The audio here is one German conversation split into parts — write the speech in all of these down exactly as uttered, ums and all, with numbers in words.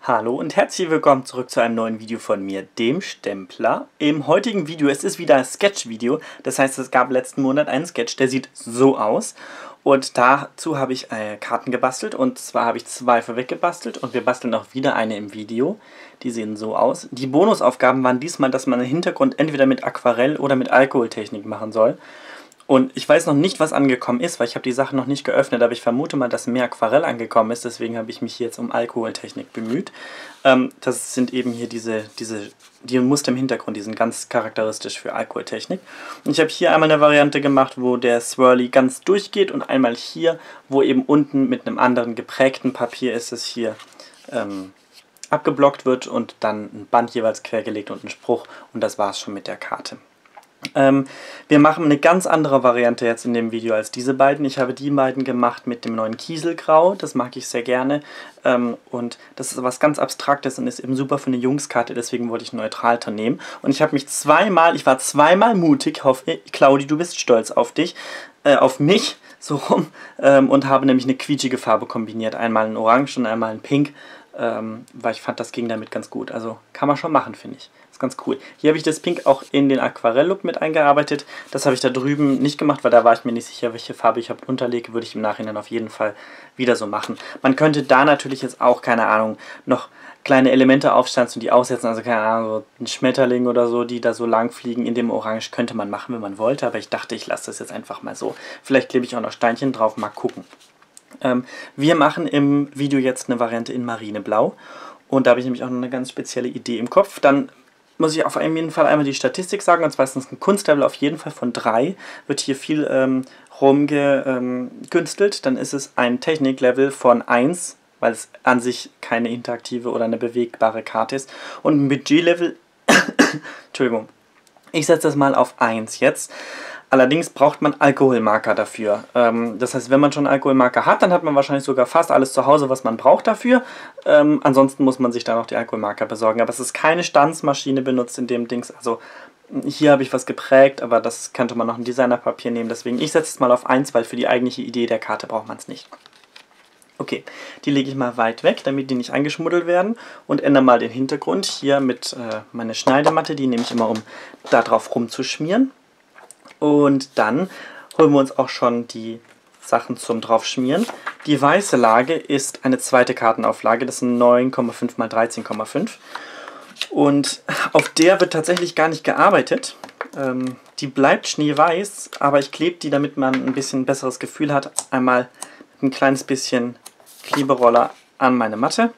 Hallo und herzlich willkommen zurück zu einem neuen Video von mir, dem Stempler. Im heutigen Video, es ist wieder ein Sketch-Video, das heißt, es gab letzten Monat einen Sketch, der sieht so aus. Und dazu habe ich äh, Karten gebastelt, und zwar habe ich zwei vorweg gebastelt und wir basteln auch wieder eine im Video. Die sehen so aus. Die Bonusaufgaben waren diesmal, dass man den Hintergrund entweder mit Aquarell oder mit Alkoholtechnik machen soll. Und ich weiß noch nicht, was angekommen ist, weil ich habe die Sache noch nicht geöffnet, aber ich vermute mal, dass mehr Aquarell angekommen ist, deswegen habe ich mich hier jetzt um Alkoholtechnik bemüht. Ähm, das sind eben hier diese, diese, die Muster im Hintergrund, die sind ganz charakteristisch für Alkoholtechnik. Und ich habe hier einmal eine Variante gemacht, wo der Swirly ganz durchgeht, und einmal hier, wo eben unten mit einem anderen geprägten Papier ist es hier ähm, abgeblockt wird und dann ein Band jeweils quergelegt und ein Spruch, und das war es schon mit der Karte. Ähm, wir machen eine ganz andere Variante jetzt in dem Video als diese beiden. Ich habe die beiden gemacht mit dem neuen Kieselgrau, das mag ich sehr gerne. Ähm, und das ist was ganz Abstraktes und ist eben super für eine Jungskarte, deswegen wollte ich einen Neutralton nehmen. Und ich habe mich zweimal, ich war zweimal mutig, hoffe, Claudi, du bist stolz auf dich, äh, auf mich, so rum, ähm, und habe nämlich eine quietschige Farbe kombiniert. Einmal ein Orange und einmal ein Pink, ähm, weil ich fand, das ging damit ganz gut. Also kann man schon machen, finde ich. Ganz cool. Hier habe ich das Pink auch in den Aquarell-Look mit eingearbeitet. Das habe ich da drüben nicht gemacht, weil da war ich mir nicht sicher, welche Farbe ich unterlege. Würde ich im Nachhinein auf jeden Fall wieder so machen. Man könnte da natürlich jetzt auch, keine Ahnung, noch kleine Elemente aufstanzen und die aussetzen. Also keine Ahnung, so ein Schmetterling oder so, die da so lang fliegen in dem Orange, könnte man machen, wenn man wollte. Aber ich dachte, ich lasse das jetzt einfach mal so. Vielleicht klebe ich auch noch Steinchen drauf, mal gucken. Ähm, wir machen im Video jetzt eine Variante in Marineblau. Und da habe ich nämlich auch noch eine ganz spezielle Idee im Kopf. Dann muss ich auf jeden Fall einmal die Statistik sagen, und zwar ist es ein Kunstlevel auf jeden Fall von drei, wird hier viel ähm, rumgekünstelt, dann ist es ein Techniklevel von eins, weil es an sich keine interaktive oder eine bewegbare Karte ist, und ein Budgetlevel, Entschuldigung, ich setze das mal auf eins jetzt. Allerdings braucht man Alkoholmarker dafür. Ähm, das heißt, wenn man schon Alkoholmarker hat, dann hat man wahrscheinlich sogar fast alles zu Hause, was man braucht dafür. Ähm, ansonsten muss man sich da noch die Alkoholmarker besorgen. Aber es ist keine Stanzmaschine benutzt in dem Dings. Also hier habe ich was geprägt, aber das könnte man noch ein Designerpapier nehmen. Deswegen, ich setze es mal auf eins, weil für die eigentliche Idee der Karte braucht man es nicht. Okay, die lege ich mal weit weg, damit die nicht eingeschmuddelt werden, und ändere mal den Hintergrund hier mit äh, meiner Schneidematte. Die nehme ich immer, um da drauf rumzuschmieren. Und dann holen wir uns auch schon die Sachen zum draufschmieren. Die weiße Lage ist eine zweite Kartenauflage, das sind neun Komma fünf mal dreizehn Komma fünf. Und auf der wird tatsächlich gar nicht gearbeitet. Ähm, die bleibt schneeweiß, aber ich klebe die, damit man ein bisschen ein besseres Gefühl hat, einmal ein kleines bisschen Kleberoller an meine Matte.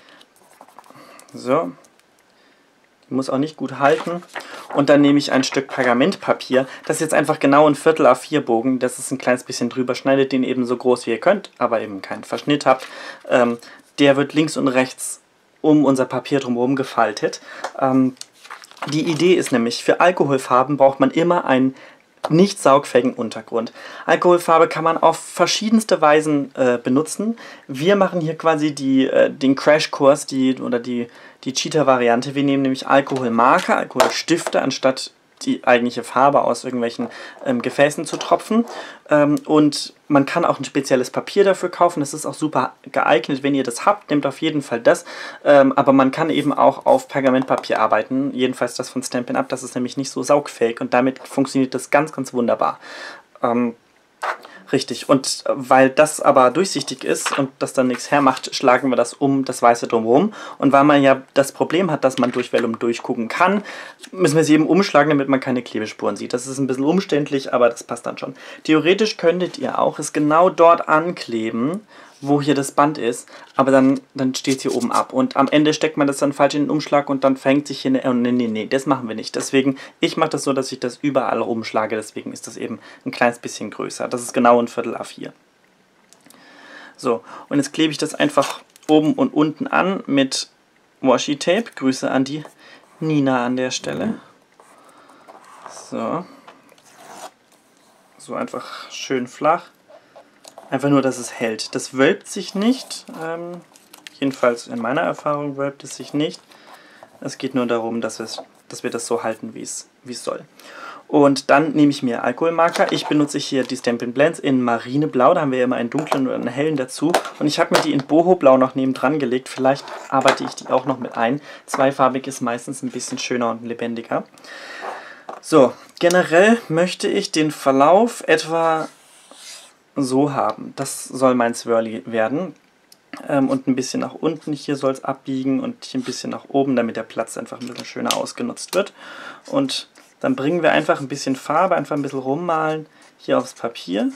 So. Die muss auch nicht gut halten. Und dann nehme ich ein Stück Pergamentpapier. Das ist jetzt einfach genau ein Viertel A vier Bogen. Das ist ein kleines bisschen drüber. Schneidet den eben so groß wie ihr könnt, aber eben keinen Verschnitt habt. Ähm, der wird links und rechts um unser Papier drumherum gefaltet. Ähm, die Idee ist nämlich, für Alkoholfarben braucht man immer einen nicht saugfähigen Untergrund. Alkoholfarbe kann man auf verschiedenste Weisen äh, benutzen. Wir machen hier quasi die, äh, den Crashkurs die, oder die, die Cheater-Variante. Wir nehmen nämlich Alkoholmarker, Alkoholstifte, anstatt die eigentliche Farbe aus irgendwelchen ähm, Gefäßen zu tropfen. Ähm, und man kann auch ein spezielles Papier dafür kaufen. Das ist auch super geeignet, wenn ihr das habt. Nehmt auf jeden Fall das. Ähm, aber man kann eben auch auf Pergamentpapier arbeiten. Jedenfalls das von Stampin' Up. Das ist nämlich nicht so saugfähig, und damit funktioniert das ganz, ganz wunderbar. Ähm, Richtig, und weil das aber durchsichtig ist und das dann nichts hermacht, schlagen wir das um das Weiße drumherum. Und weil man ja das Problem hat, dass man durch Vellum durchgucken kann, müssen wir sie eben umschlagen, damit man keine Klebespuren sieht. Das ist ein bisschen umständlich, aber das passt dann schon. Theoretisch könntet ihr auch es genau dort ankleben, wo hier das Band ist, aber dann, dann steht es hier oben ab. Und am Ende steckt man das dann falsch in den Umschlag und dann fängt sich hier eine... Oh, nee, nee, nee, das machen wir nicht. Deswegen, ich mache das so, dass ich das überall umschlage, deswegen ist das eben ein kleines bisschen größer. Das ist genau ein Viertel A vier. So, und jetzt klebe ich das einfach oben und unten an mit Washi Tape. Grüße an die Nina an der Stelle. So. So einfach schön flach. Einfach nur, dass es hält. Das wölbt sich nicht. Ähm, jedenfalls in meiner Erfahrung wölbt es sich nicht. Es geht nur darum, dass, es, dass wir das so halten, wie es, wie es soll. Und dann nehme ich mir Alkoholmarker. Ich benutze hier die Stampin' Blends in Marineblau. Da haben wir ja immer einen dunklen oder einen hellen dazu. Und ich habe mir die in Boho-Blau noch nebendran gelegt. Vielleicht arbeite ich die auch noch mit ein. Zweifarbig ist meistens ein bisschen schöner und lebendiger. So, generell möchte ich den Verlauf etwa so haben. Das soll mein Swirly werden. Ähm, und ein bisschen nach unten. Hier soll es abbiegen und hier ein bisschen nach oben, damit der Platz einfach ein bisschen schöner ausgenutzt wird. Und dann bringen wir einfach ein bisschen Farbe, einfach ein bisschen rummalen hier aufs Papier.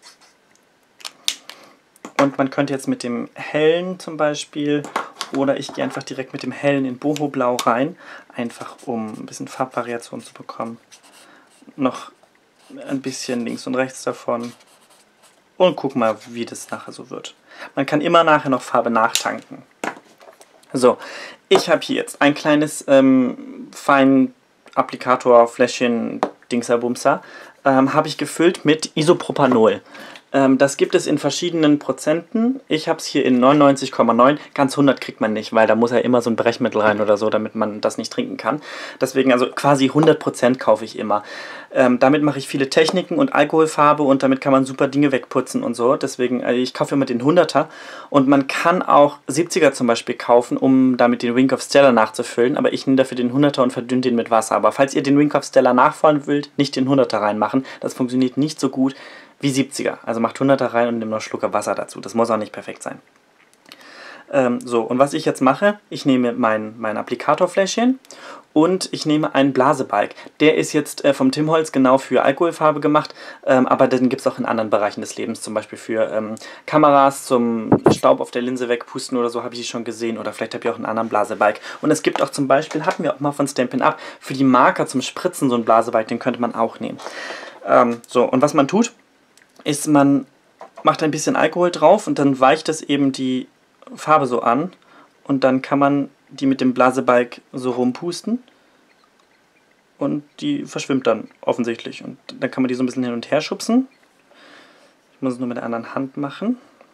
Und man könnte jetzt mit dem hellen zum Beispiel, oder ich gehe einfach direkt mit dem hellen in Boho-Blau rein, einfach um ein bisschen Farbvariation zu bekommen. Noch ein bisschen links und rechts davon. Und guck mal, wie das nachher so wird. Man kann immer nachher noch Farbe nachtanken. So, ich habe hier jetzt ein kleines ähm, Fein-Applikator-Fläschchen Dingser-Bumser. Ähm, habe ich gefüllt mit Isopropanol. Ähm, das gibt es in verschiedenen Prozenten. Ich habe es hier in neunundneunzig Komma neun. Ganz hundert kriegt man nicht, weil da muss ja immer so ein Brechmittel rein oder so, damit man das nicht trinken kann. Deswegen also quasi hundert Prozent kaufe ich immer. Ähm, damit mache ich viele Techniken und Alkoholfarbe und damit kann man super Dinge wegputzen und so. Deswegen, also ich kaufe immer den hunderter. Und man kann auch siebziger zum Beispiel kaufen, um damit den Wink of Stella nachzufüllen. Aber ich nehme dafür den hunderter und verdünne den mit Wasser. Aber falls ihr den Wink of Stella nachfüllen wollt, nicht den hunderter reinmachen. Das funktioniert nicht so gut wie siebziger. Also macht hunderter rein und nehmt noch einen Schluck Wasser dazu. Das muss auch nicht perfekt sein. Ähm, so, und was ich jetzt mache, ich nehme mein, mein Applikatorfläschchen und ich nehme einen Blasebalg. Der ist jetzt äh, vom Tim Holtz genau für Alkoholfarbe gemacht, ähm, aber den gibt es auch in anderen Bereichen des Lebens, zum Beispiel für ähm, Kameras zum Staub auf der Linse wegpusten oder so, habe ich die schon gesehen, oder vielleicht habt ihr auch einen anderen Blasebalg. Und es gibt auch zum Beispiel, hatten wir auch mal von Stampin' Up, für die Marker zum Spritzen so einen Blasebalg, den könnte man auch nehmen. Ähm, so, und was man tut, ist, man macht ein bisschen Alkohol drauf und dann weicht das eben die Farbe so an und dann kann man die mit dem Blasebalg so rumpusten und die verschwimmt dann offensichtlich und dann kann man die so ein bisschen hin und her schubsen. Ich muss es nur mit der anderen Hand machen.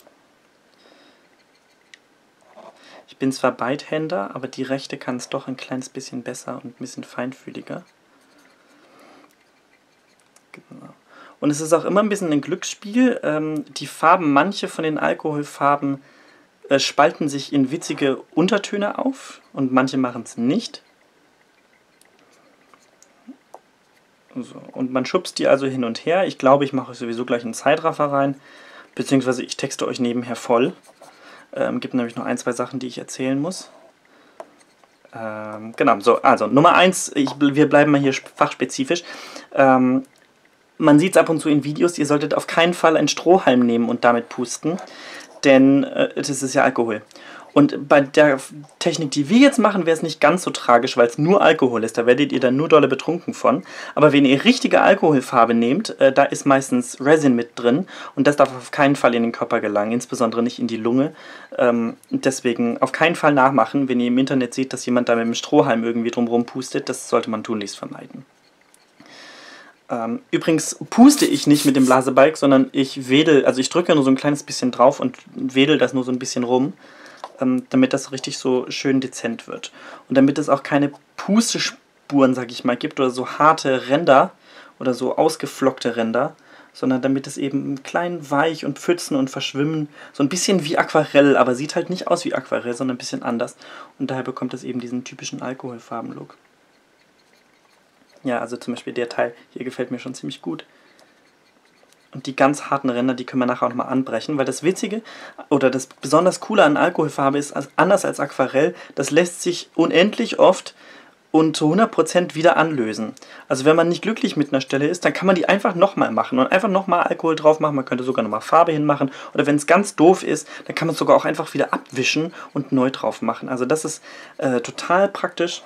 Ich bin zwar Beidhänder, aber die rechte kann es doch ein kleines bisschen besser und ein bisschen feinfühliger. Genau. Und es ist auch immer ein bisschen ein Glücksspiel. Ähm, die Farben, manche von den Alkoholfarben äh, spalten sich in witzige Untertöne auf und manche machen es nicht. So, und man schubst die also hin und her. Ich glaube, ich mache euch sowieso gleich einen Zeitraffer rein, beziehungsweise ich texte euch nebenher voll. Ähm, gibt nämlich noch ein, zwei Sachen, die ich erzählen muss. Ähm, genau, so, also Nummer eins, ich, wir bleiben mal hier fachspezifisch. Ähm, Man sieht es ab und zu in Videos, ihr solltet auf keinen Fall einen Strohhalm nehmen und damit pusten, denn äh, das ist ja Alkohol. Und bei der Technik, die wir jetzt machen, wäre es nicht ganz so tragisch, weil es nur Alkohol ist. Da werdet ihr dann nur dolle betrunken von. Aber wenn ihr richtige Alkoholfarbe nehmt, äh, da ist meistens Resin mit drin und das darf auf keinen Fall in den Körper gelangen, insbesondere nicht in die Lunge. Ähm, deswegen auf keinen Fall nachmachen, wenn ihr im Internet seht, dass jemand da mit einem Strohhalm irgendwie drumherum pustet. Das sollte man tunlichst vermeiden. Ähm, übrigens puste ich nicht mit dem Blasebalg, sondern ich wedel, also ich drücke nur so ein kleines bisschen drauf und wedel das nur so ein bisschen rum, ähm, damit das richtig so schön dezent wird. Und damit es auch keine Pustespuren, sag ich mal, gibt oder so harte Ränder oder so ausgeflockte Ränder, sondern damit es eben klein weich und pfützen und verschwimmen, so ein bisschen wie Aquarell, aber sieht halt nicht aus wie Aquarell, sondern ein bisschen anders. Und daher bekommt es eben diesen typischen Alkoholfarben-Look. Ja, also zum Beispiel der Teil hier gefällt mir schon ziemlich gut. Und die ganz harten Ränder, die können wir nachher auch nochmal anbrechen, weil das Witzige oder das besonders Coole an Alkoholfarbe ist, also anders als Aquarell, das lässt sich unendlich oft und zu hundert Prozent wieder anlösen. Also wenn man nicht glücklich mit einer Stelle ist, dann kann man die einfach nochmal machen und einfach nochmal Alkohol drauf machen. Man könnte sogar nochmal Farbe hinmachen. Oder wenn es ganz doof ist, dann kann man es sogar auch einfach wieder abwischen und neu drauf machen. Also das ist äh, total praktisch.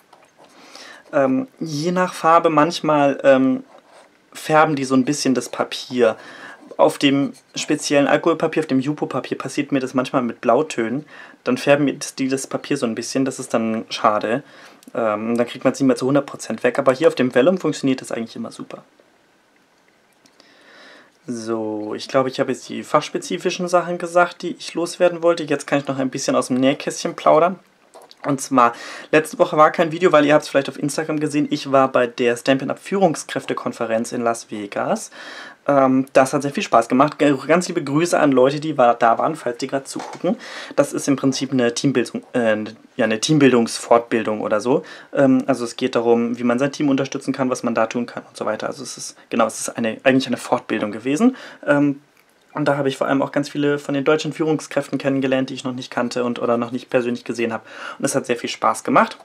Ähm, je nach Farbe, manchmal ähm, färben die so ein bisschen das Papier. Auf dem speziellen Alkoholpapier, auf dem Yupo-Papier passiert mir das manchmal mit Blautönen. Dann färben die das Papier so ein bisschen, das ist dann schade. Ähm, dann kriegt man es nicht mehr zu hundert Prozent weg. Aber hier auf dem Vellum funktioniert das eigentlich immer super. So, ich glaube, ich habe jetzt die fachspezifischen Sachen gesagt, die ich loswerden wollte. Jetzt kann ich noch ein bisschen aus dem Nähkästchen plaudern. Und zwar, letzte Woche war kein Video, weil ihr habt es vielleicht auf Instagram gesehen. Ich war bei der Stampin' Up! Führungskräftekonferenz in Las Vegas. Ähm, das hat sehr viel Spaß gemacht. Ganz liebe Grüße an Leute, die war, da waren, falls die gerade zugucken. Das ist im Prinzip eine Teambildung, äh, ja, eine Teambildungsfortbildung oder so. Ähm, also es geht darum, wie man sein Team unterstützen kann, was man da tun kann und so weiter. Also es ist, genau, es ist eine, eigentlich eine Fortbildung gewesen. Ähm, Und da habe ich vor allem auch ganz viele von den deutschen Führungskräften kennengelernt, die ich noch nicht kannte und oder noch nicht persönlich gesehen habe. Und es hat sehr viel Spaß gemacht.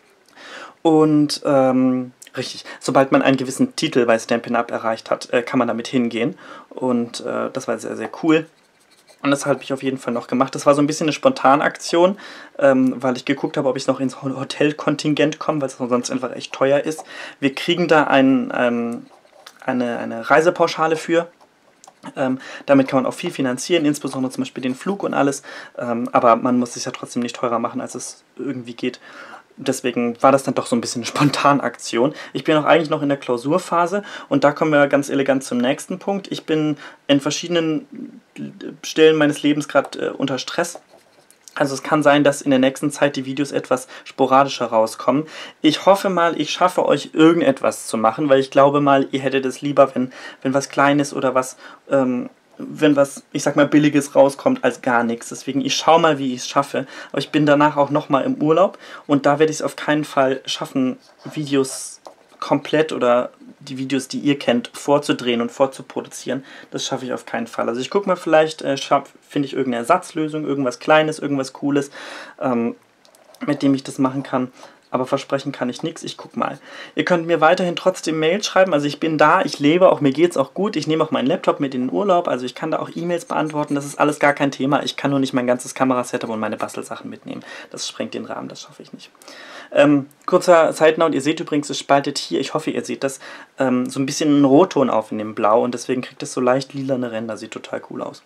Und ähm, richtig, sobald man einen gewissen Titel bei Stampin' Up! Erreicht hat, äh, kann man damit hingehen. Und äh, das war sehr, sehr cool. Und das habe ich auf jeden Fall noch gemacht. Das war so ein bisschen eine Spontanaktion, ähm, weil ich geguckt habe, ob ich noch ins Hotelkontingent komme, weil es sonst einfach echt teuer ist. Wir kriegen da ein, ähm, eine, eine Reisepauschale für. Ähm, damit kann man auch viel finanzieren, insbesondere zum Beispiel den Flug und alles, ähm, aber man muss es ja trotzdem nicht teurer machen, als es irgendwie geht. Deswegen war das dann doch so ein bisschen eine Spontanaktion. Ich bin auch eigentlich noch in der Klausurphase und da kommen wir ganz elegant zum nächsten Punkt. Ich bin in verschiedenen Stellen meines Lebens gerade äh, unter Stress. Also es kann sein, dass in der nächsten Zeit die Videos etwas sporadischer rauskommen. Ich hoffe mal, ich schaffe euch irgendetwas zu machen, weil ich glaube mal, ihr hättet es lieber, wenn, wenn was Kleines oder was, ähm, wenn was, ich sag mal, Billiges rauskommt, als gar nichts. Deswegen, ich schaue mal, wie ich es schaffe. Aber ich bin danach auch nochmal im Urlaub und da werde ich es auf keinen Fall schaffen, Videos komplett oder die Videos, die ihr kennt, vorzudrehen und vorzuproduzieren. Das schaffe ich auf keinen Fall. Also ich gucke mal, vielleicht äh, finde ich irgendeine Ersatzlösung, irgendwas Kleines, irgendwas Cooles, ähm, mit dem ich das machen kann. Aber versprechen kann ich nichts. Ich gucke mal. Ihr könnt mir weiterhin trotzdem Mails schreiben. Also ich bin da, ich lebe, auch mir geht es auch gut. Ich nehme auch meinen Laptop mit in den Urlaub. Also ich kann da auch E-Mails beantworten. Das ist alles gar kein Thema. Ich kann nur nicht mein ganzes Kamerasetup und meine Bastelsachen mitnehmen. Das sprengt den Rahmen, das schaffe ich nicht. Ähm, kurzer Side-Note, ihr seht übrigens, es spaltet hier, ich hoffe ihr seht das, ähm, so ein bisschen einen Rotton auf in dem Blau und deswegen kriegt es so leicht lilane Ränder, sieht total cool aus.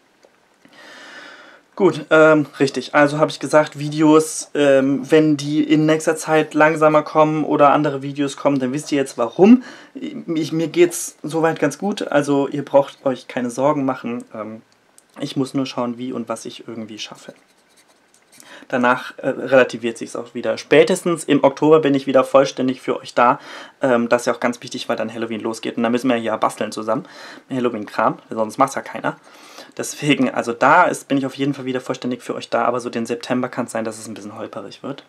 Gut, ähm, richtig, also habe ich gesagt, Videos, ähm, wenn die in nächster Zeit langsamer kommen oder andere Videos kommen, dann wisst ihr jetzt warum. Ich, mir geht's soweit ganz gut, also ihr braucht euch keine Sorgen machen, ähm, ich muss nur schauen, wie und was ich irgendwie schaffe. Danach äh, relativiert sich es auch wieder. Spätestens im Oktober bin ich wieder vollständig für euch da. Ähm, das ist ja auch ganz wichtig, weil dann Halloween losgeht. Und dann müssen wir ja basteln zusammen. Halloween-Kram, sonst macht es ja keiner. Deswegen, also da ist, bin ich auf jeden Fall wieder vollständig für euch da. Aber so den September kann es sein, dass es ein bisschen holperig wird.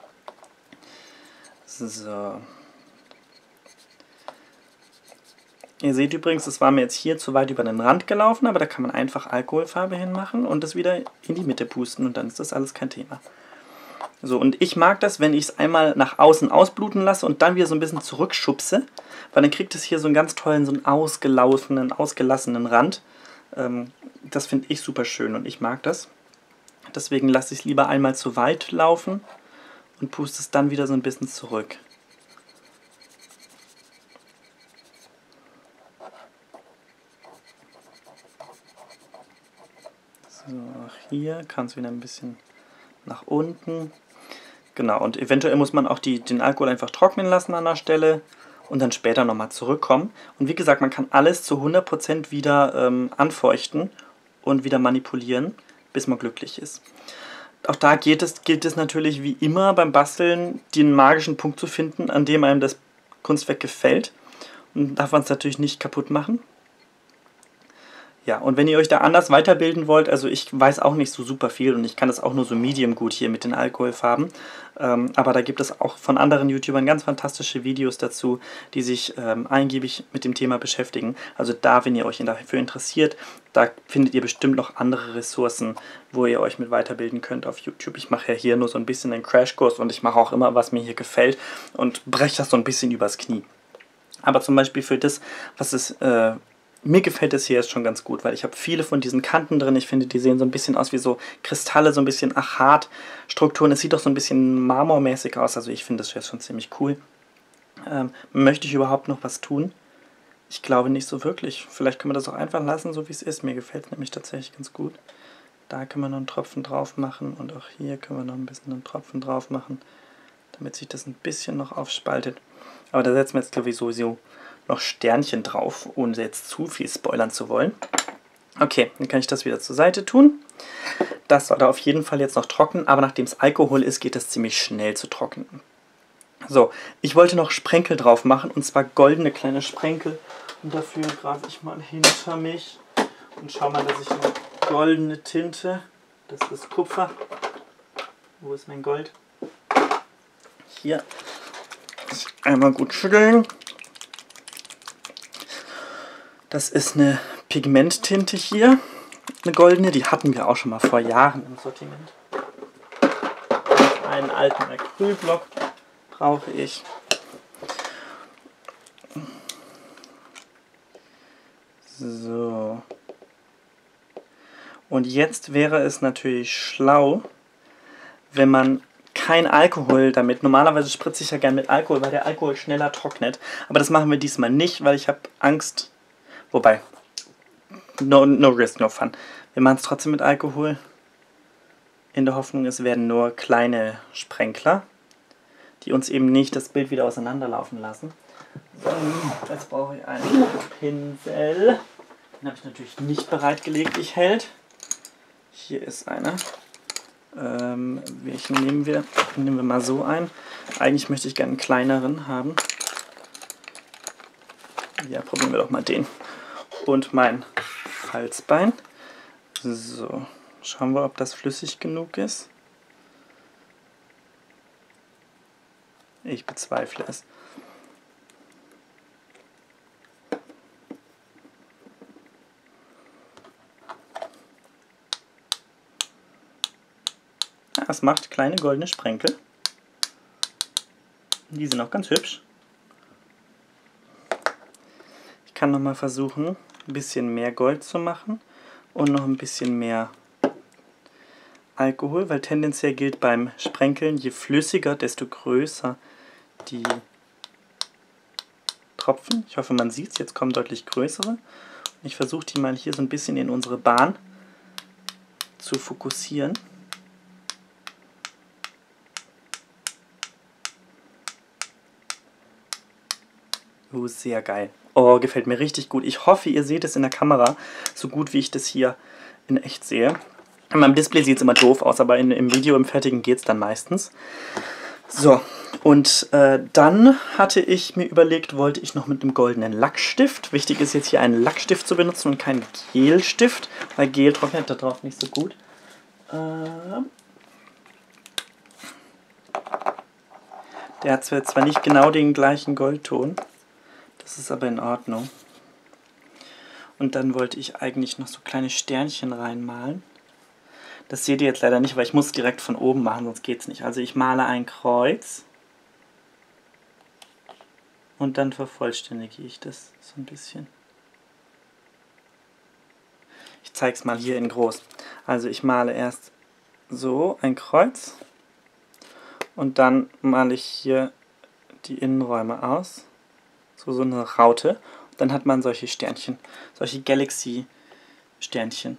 So. Ihr seht übrigens, es war mir jetzt hier zu weit über den Rand gelaufen, aber da kann man einfach Alkoholfarbe hinmachen und das wieder in die Mitte pusten und dann ist das alles kein Thema. So, und ich mag das, wenn ich es einmal nach außen ausbluten lasse und dann wieder so ein bisschen zurückschubse, weil dann kriegt es hier so einen ganz tollen, so einen ausgelaufenen, ausgelassenen Rand. Ähm, das finde ich super schön und ich mag das. Deswegen lasse ich es lieber einmal zu weit laufen und puste es dann wieder so ein bisschen zurück. So, hier kann es wieder ein bisschen nach unten. Genau, und eventuell muss man auch die, den Alkohol einfach trocknen lassen an der Stelle und dann später nochmal zurückkommen. Und wie gesagt, man kann alles zu hundert Prozent wieder ähm, anfeuchten und wieder manipulieren, bis man glücklich ist. Auch da geht es, gilt es natürlich wie immer beim Basteln, den magischen Punkt zu finden, an dem einem das Kunstwerk gefällt. Und darf man es natürlich nicht kaputt machen. Ja, und wenn ihr euch da anders weiterbilden wollt, also ich weiß auch nicht so super viel und ich kann das auch nur so medium gut hier mit den Alkoholfarben, ähm, aber da gibt es auch von anderen YouTubern ganz fantastische Videos dazu, die sich ähm, eingiebig mit dem Thema beschäftigen. Also da, wenn ihr euch dafür interessiert, da findet ihr bestimmt noch andere Ressourcen, wo ihr euch mit weiterbilden könnt auf YouTube. Ich mache ja hier nur so ein bisschen einen Crashkurs und ich mache auch immer, was mir hier gefällt und breche das so ein bisschen übers Knie. Aber zum Beispiel für das, was es... Äh, Mir gefällt es hier jetzt schon ganz gut, weil ich habe viele von diesen Kanten drin. Ich finde, die sehen so ein bisschen aus wie so Kristalle, so ein bisschen Achat-Strukturen. Es sieht doch so ein bisschen marmormäßig aus. Also ich finde das jetzt schon ziemlich cool. Ähm, möchte ich überhaupt noch was tun? Ich glaube nicht so wirklich. Vielleicht können wir das auch einfach lassen, so wie es ist. Mir gefällt es nämlich tatsächlich ganz gut. Da können wir noch einen Tropfen drauf machen und auch hier können wir noch ein bisschen einen Tropfen drauf machen, damit sich das ein bisschen noch aufspaltet. Aber da setzen wir jetzt, glaube ich, sowieso noch Sternchen drauf, ohne jetzt zu viel spoilern zu wollen. Okay, dann kann ich das wieder zur Seite tun. das sollte auf jeden Fall jetzt noch trocknen, aber nachdem es Alkohol ist, geht das ziemlich schnell zu trocknen. So, ich wollte noch Sprenkel drauf machen, und zwar goldene kleine Sprenkel. Und dafür greife ich mal hinter mich und schau mal, dass ich eine goldene Tinte, das ist Kupfer. Wo ist mein Gold? Hier. Einmal gut schütteln. Das ist eine Pigmenttinte hier, eine goldene, die hatten wir auch schon mal vor Jahren im Sortiment. Einen alten Acrylblock brauche ich. So. Und jetzt wäre es natürlich schlau, wenn man kein Alkohol damit, normalerweise spritze ich ja gerne mit Alkohol, weil der Alkohol schneller trocknet, aber das machen wir diesmal nicht, weil ich habe Angst, wobei, no, no risk, no fun. Wir machen es trotzdem mit Alkohol, in der Hoffnung, es werden nur kleine Sprenkler, die uns eben nicht das Bild wieder auseinanderlaufen lassen. So, jetzt brauche ich einen Pinsel. Den habe ich natürlich nicht bereitgelegt, ich hält. Hier ist einer. Ähm, welchen nehmen wir? Nehmen wir mal so ein. Eigentlich möchte ich gerne einen kleineren haben. Ja, probieren wir doch mal den. Und mein Falzbein. So, schauen wir, ob das flüssig genug ist. Ich bezweifle es. Es macht kleine goldene Sprenkel. Die sind auch ganz hübsch. Ich kann noch mal versuchen, ein bisschen mehr Gold zu machen und noch ein bisschen mehr Alkohol, weil tendenziell gilt beim Sprenkeln, je flüssiger, desto größer die Tropfen. Ich hoffe, man sieht es, jetzt kommen deutlich größere. Ich versuche die mal hier so ein bisschen in unsere Bahn zu fokussieren. Oh, sehr geil. Oh, gefällt mir richtig gut. Ich hoffe, ihr seht es in der Kamera so gut, wie ich das hier in echt sehe. In meinem Display sieht es immer doof aus, aber in, im Video, im Fertigen geht es dann meistens. So, und äh, dann hatte ich mir überlegt, wollte ich noch mit einem goldenen Lackstift. Wichtig ist jetzt hier einen Lackstift zu benutzen und keinen Gelstift, weil Gel trocknet da drauf nicht so gut. Äh, der hat zwar nicht genau den gleichen Goldton. Das ist aber in Ordnung. Und dann wollte ich eigentlich noch so kleine Sternchen reinmalen. Das seht ihr jetzt leider nicht, weil ich muss es direkt von oben machen, sonst geht es nicht. Also ich male ein Kreuz. Und dann vervollständige ich das so ein bisschen. Ich zeige es mal hier in groß. Also ich male erst so ein Kreuz. Und dann male ich hier die Innenräume aus. So, so eine Raute. Dann hat man solche Sternchen, solche Galaxy-Sternchen.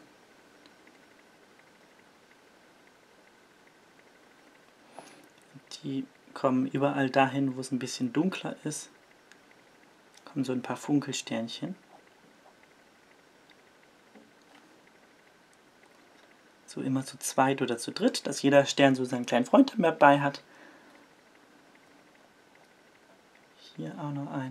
Die kommen überall dahin, wo es ein bisschen dunkler ist. Kommen so ein paar Funkelsternchen. So immer zu zweit oder zu dritt, dass jeder Stern so seinen kleinen Freund dabei hat. Hier auch noch ein.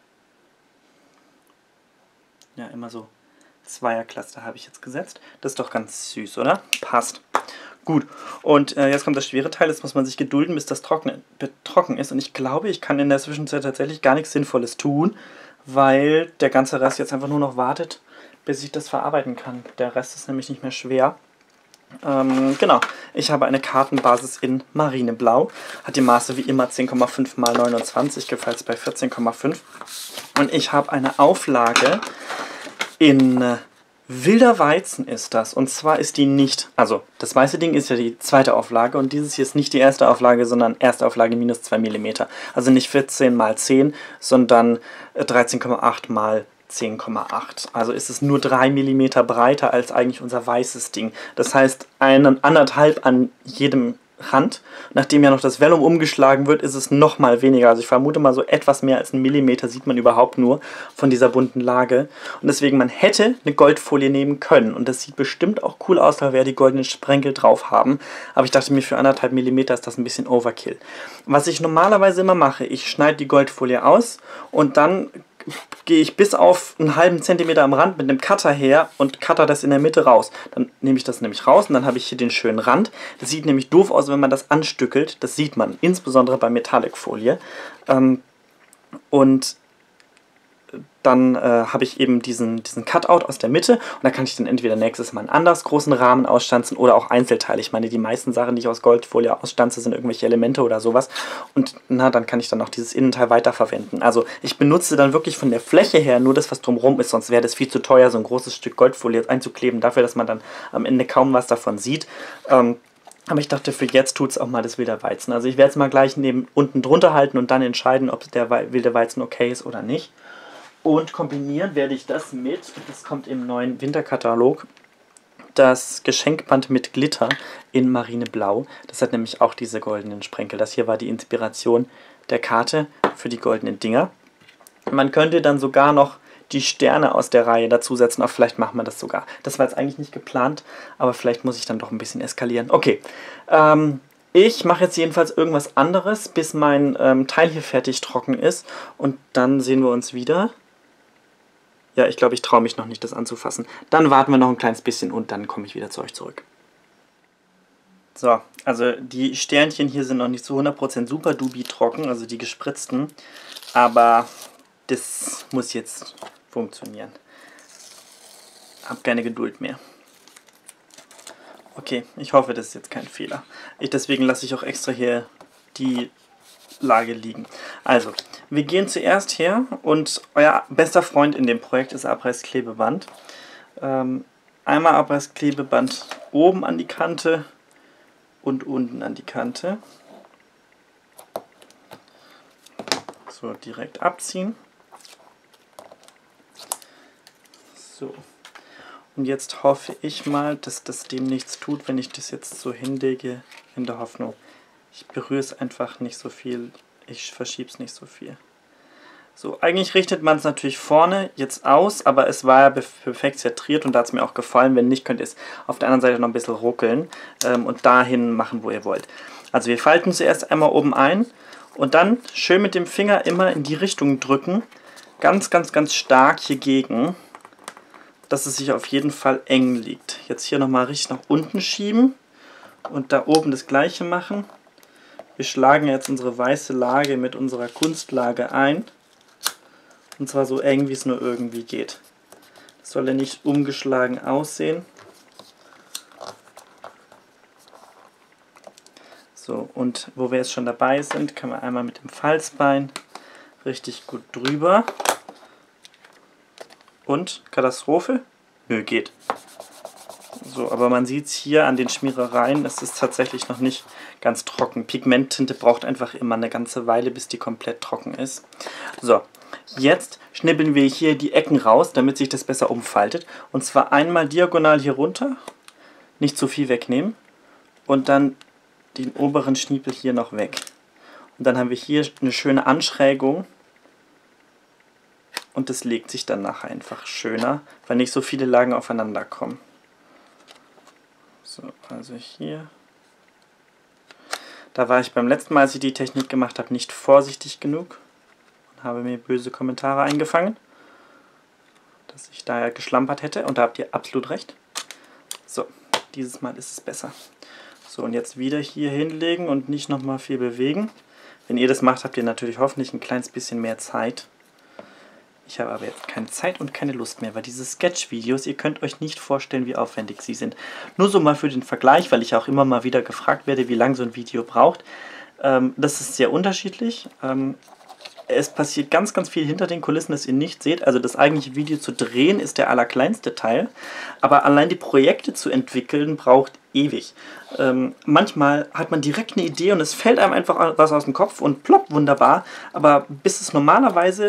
Ja, immer so Zweiercluster habe ich jetzt gesetzt. Das ist doch ganz süß, oder? Passt. Gut. Und äh, jetzt kommt das schwere Teil. Jetzt muss man sich gedulden, bis das trocken, trocken ist. Und ich glaube, ich kann in der Zwischenzeit tatsächlich gar nichts Sinnvolles tun, weil der ganze Rest jetzt einfach nur noch wartet, bis ich das verarbeiten kann. Der Rest ist nämlich nicht mehr schwer. Ähm, genau. Ich habe eine Kartenbasis in Marineblau. Hat die Maße wie immer zehn Komma fünf mal neunundzwanzig, gefällt bei vierzehn Komma fünf. Und ich habe eine Auflage in äh, wilder Weizen ist das. Und zwar ist die nicht, also das weiße Ding ist ja die zweite Auflage und dieses hier ist nicht die erste Auflage, sondern erste Auflage minus zwei Millimeter. Also nicht vierzehn mal zehn, sondern äh, dreizehn Komma acht mal zehn Komma acht. Also ist es nur drei Millimeter breiter als eigentlich unser weißes Ding. Das heißt, einen anderthalb an jedem Rand. Nachdem ja noch das Vellum umgeschlagen wird, ist es noch mal weniger. Also ich vermute mal so etwas mehr als einen Millimeter sieht man überhaupt nur von dieser bunten Lage. Und deswegen, man hätte eine Goldfolie nehmen können. Und das sieht bestimmt auch cool aus, weil wir ja die goldenen Sprenkel drauf haben. Aber ich dachte mir, für anderthalb Millimeter ist das ein bisschen Overkill. Was ich normalerweise immer mache, ich schneide die Goldfolie aus und dann gehe ich bis auf einen halben Zentimeter am Rand mit einem Cutter her und cutter das in der Mitte raus. Dann nehme ich das nämlich raus und dann habe ich hier den schönen Rand. Das sieht nämlich doof aus, wenn man das anstückelt. Das sieht man, insbesondere bei Metallic-Folie. Ähm, und dann äh, habe ich eben diesen, diesen Cutout aus der Mitte und da kann ich dann entweder nächstes Mal einen anders großen Rahmen ausstanzen oder auch Einzelteile. Ich meine, die meisten Sachen, die ich aus Goldfolie ausstanze, sind irgendwelche Elemente oder sowas und na, dann kann ich dann auch dieses Innenteil weiterverwenden. Also ich benutze dann wirklich von der Fläche her nur das, was drumherum ist, sonst wäre das viel zu teuer, so ein großes Stück Goldfolie jetzt einzukleben, dafür, dass man dann am Ende kaum was davon sieht. Ähm, aber ich dachte, für jetzt tut es auch mal das wilde Weizen. Also ich werde es mal gleich neben, unten drunter halten und dann entscheiden, ob der wilde Weizen okay ist oder nicht. Und kombinieren werde ich das mit, das kommt im neuen Winterkatalog, das Geschenkband mit Glitter in Marineblau. Das hat nämlich auch diese goldenen Sprenkel. Das hier war die Inspiration der Karte für die goldenen Dinger. Man könnte dann sogar noch die Sterne aus der Reihe dazusetzen, aber vielleicht machen wir das sogar. Das war jetzt eigentlich nicht geplant, aber vielleicht muss ich dann doch ein bisschen eskalieren. Okay, ähm... ich mache jetzt jedenfalls irgendwas anderes, bis mein ähm, Teil hier fertig trocken ist. Und dann sehen wir uns wieder. Ja, ich glaube, ich traue mich noch nicht, das anzufassen. Dann warten wir noch ein kleines bisschen und dann komme ich wieder zu euch zurück. So, also die Sternchen hier sind noch nicht zu hundert Prozent super dubi trocken, also die gespritzten. Aber das muss jetzt funktionieren. Hab keine Geduld mehr. Okay, ich hoffe, das ist jetzt kein Fehler. Ich, deswegen lasse ich auch extra hier die Lage liegen. Also, wir gehen zuerst her und euer bester Freund in dem Projekt ist Abrissklebeband. Ähm, einmal Abrissklebeband oben an die Kante und unten an die Kante. So, direkt abziehen. So. Und jetzt hoffe ich mal, dass das dem nichts tut, wenn ich das jetzt so hinlege, in der Hoffnung. Ich berühre es einfach nicht so viel, ich verschiebe es nicht so viel. So, eigentlich richtet man es natürlich vorne jetzt aus, aber es war ja perfekt zentriert und da hat es mir auch gefallen. Wenn nicht, könnt ihr es auf der anderen Seite noch ein bisschen ruckeln ähm, und dahin machen, wo ihr wollt. Also wir falten zuerst einmal oben ein und dann schön mit dem Finger immer in die Richtung drücken. Ganz, ganz, ganz stark hier gegen, dass es sich auf jeden Fall eng liegt. Jetzt hier nochmal richtig nach unten schieben und da oben das gleiche machen. Wir schlagen jetzt unsere weiße Lage mit unserer Kunstlage ein. Und zwar so eng, wie es nur irgendwie geht. Das soll ja nicht umgeschlagen aussehen. So, und wo wir jetzt schon dabei sind, können wir einmal mit dem Falzbein richtig gut drüber. Und Katastrophe? Nö, geht. So, aber man sieht es hier an den Schmierereien, es ist tatsächlich noch nicht ganz trocken. Pigmenttinte braucht einfach immer eine ganze Weile, bis die komplett trocken ist. So, jetzt schnippeln wir hier die Ecken raus, damit sich das besser umfaltet. Und zwar einmal diagonal hier runter, nicht zu viel wegnehmen. Und dann den oberen Schniepel hier noch weg. Und dann haben wir hier eine schöne Anschrägung. Und das legt sich dann nachher einfach schöner, weil nicht so viele Lagen aufeinander kommen. So, also hier. Da war ich beim letzten Mal, als ich die Technik gemacht habe, nicht vorsichtig genug und habe mir böse Kommentare eingefangen, dass ich da ja geschlampert hätte. Und da habt ihr absolut recht. So, dieses Mal ist es besser. So, und jetzt wieder hier hinlegen und nicht nochmal viel bewegen. Wenn ihr das macht, habt ihr natürlich hoffentlich ein kleines bisschen mehr Zeit. Ich habe aber jetzt keine Zeit und keine Lust mehr, weil diese Sketch-Videos, ihr könnt euch nicht vorstellen, wie aufwendig sie sind. Nur so mal für den Vergleich, weil ich auch immer mal wieder gefragt werde, wie lange so ein Video braucht. Ähm, das ist sehr unterschiedlich. Ähm, es passiert ganz, ganz viel hinter den Kulissen, das ihr nicht seht. Also das eigentliche Video zu drehen ist der allerkleinste Teil. Aber allein die Projekte zu entwickeln braucht ewig. Ähm, manchmal hat man direkt eine Idee und es fällt einem einfach was aus dem Kopf und plopp, wunderbar. Aber bis es normalerweise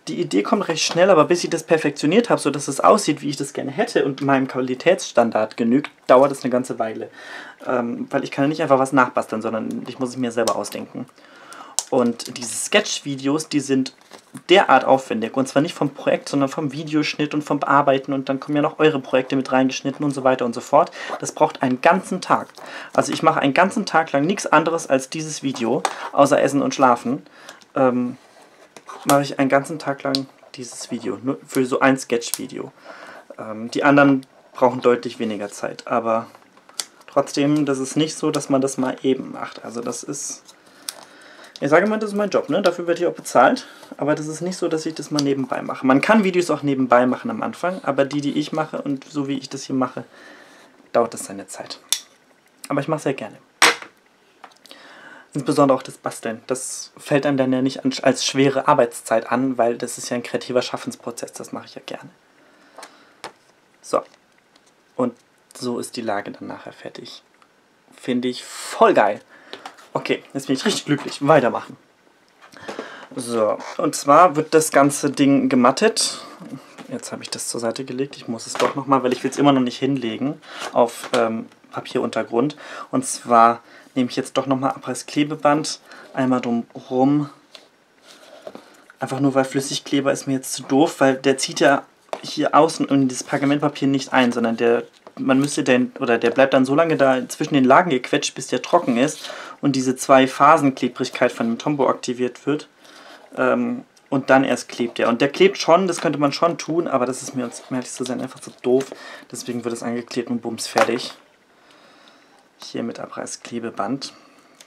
die Idee kommt recht schnell, aber bis ich das perfektioniert habe, sodass es aussieht, wie ich das gerne hätte und meinem Qualitätsstandard genügt, dauert es eine ganze Weile. Ähm, weil ich kann ja nicht einfach was nachbasteln, sondern ich muss es mir selber ausdenken. Und diese Sketch-Videos, die sind derart aufwendig. Und zwar nicht vom Projekt, sondern vom Videoschnitt und vom Bearbeiten. Und dann kommen ja noch eure Projekte mit reingeschnitten und so weiter und so fort. Das braucht einen ganzen Tag. Also ich mache einen ganzen Tag lang nichts anderes als dieses Video, außer Essen und Schlafen. Ähm, mache ich einen ganzen Tag lang dieses Video. Nur für so ein Sketch-Video. Ähm, die anderen brauchen deutlich weniger Zeit. Aber trotzdem, das ist nicht so, dass man das mal eben macht. Also das ist... Ich sage mal, das ist mein Job, ne? Dafür werde ich auch bezahlt, aber das ist nicht so, dass ich das mal nebenbei mache. Man kann Videos auch nebenbei machen am Anfang, aber die, die ich mache und so wie ich das hier mache, dauert das seine Zeit. Aber ich mache es sehr gerne. Insbesondere auch das Basteln. Das fällt einem dann ja nicht als schwere Arbeitszeit an, weil das ist ja ein kreativer Schaffensprozess, das mache ich ja gerne. So. Und so ist die Lage dann nachher fertig. Finde ich voll geil. Okay, jetzt bin ich richtig glücklich. Weitermachen. So, und zwar wird das ganze Ding gemattet. Jetzt habe ich das zur Seite gelegt. Ich muss es doch nochmal, weil ich will es immer noch nicht hinlegen auf ähm, Papieruntergrund. Und zwar nehme ich jetzt doch nochmal Abrissklebeband einmal drumherum. Einfach nur, weil Flüssigkleber ist mir jetzt zu doof, weil der zieht ja hier außen in dieses Pergamentpapier nicht ein, sondern der man müsste den, oder der bleibt dann so lange da zwischen den Lagen gequetscht, bis der trocken ist und diese zwei Phasenklebrigkeit von dem Tombow aktiviert wird. Ähm, und dann erst klebt der. Und der klebt schon, das könnte man schon tun, aber das ist mir, um ehrlich zu sein, einfach so doof. Deswegen wird es angeklebt und bums, fertig. Hier mit Abreißklebeband.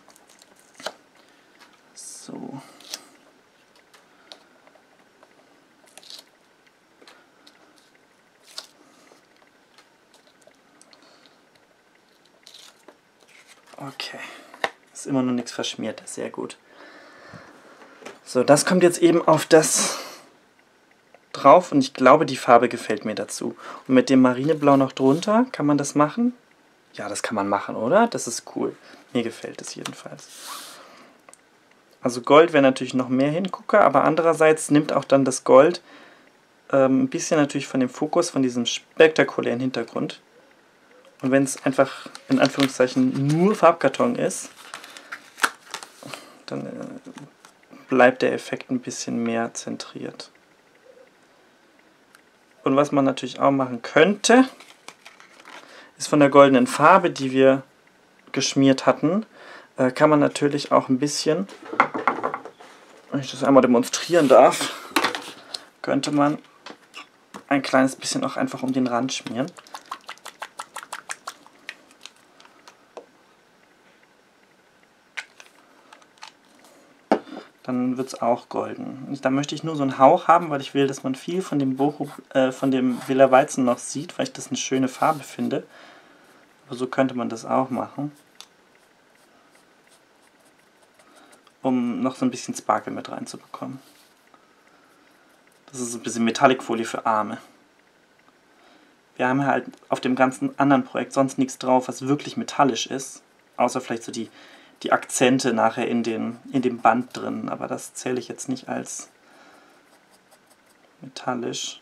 So. Okay, ist immer noch nichts verschmiert, sehr gut. So, das kommt jetzt eben auf das drauf und ich glaube, die Farbe gefällt mir dazu. Und mit dem Marineblau noch drunter, kann man das machen? Ja, das kann man machen, oder? Das ist cool. Mir gefällt es jedenfalls. Also Gold wäre natürlich noch mehr Hingucker, aber andererseits nimmt auch dann das Gold ähm, ein bisschen natürlich von dem Fokus, von diesem spektakulären Hintergrund. Und wenn es einfach in Anführungszeichen nur Farbkarton ist, dann äh, bleibt der Effekt ein bisschen mehr zentriert. Und was man natürlich auch machen könnte, ist von der goldenen Farbe, die wir geschmiert hatten, äh, kann man natürlich auch ein bisschen, wenn ich das einmal demonstrieren darf, könnte man ein kleines bisschen auch einfach um den Rand schmieren. Dann wird es auch golden. Und da möchte ich nur so einen Hauch haben, weil ich will, dass man viel von dem Boho, äh, von dem Villa Weizen noch sieht, weil ich das eine schöne Farbe finde. Aber so könnte man das auch machen. Um noch so ein bisschen Sparkle mit reinzubekommen. Das ist so ein bisschen Metallicfolie für Arme. Wir haben halt auf dem ganzen anderen Projekt sonst nichts drauf, was wirklich metallisch ist. Außer vielleicht so die die Akzente nachher in, den, in dem Band drin, aber das zähle ich jetzt nicht als metallisch.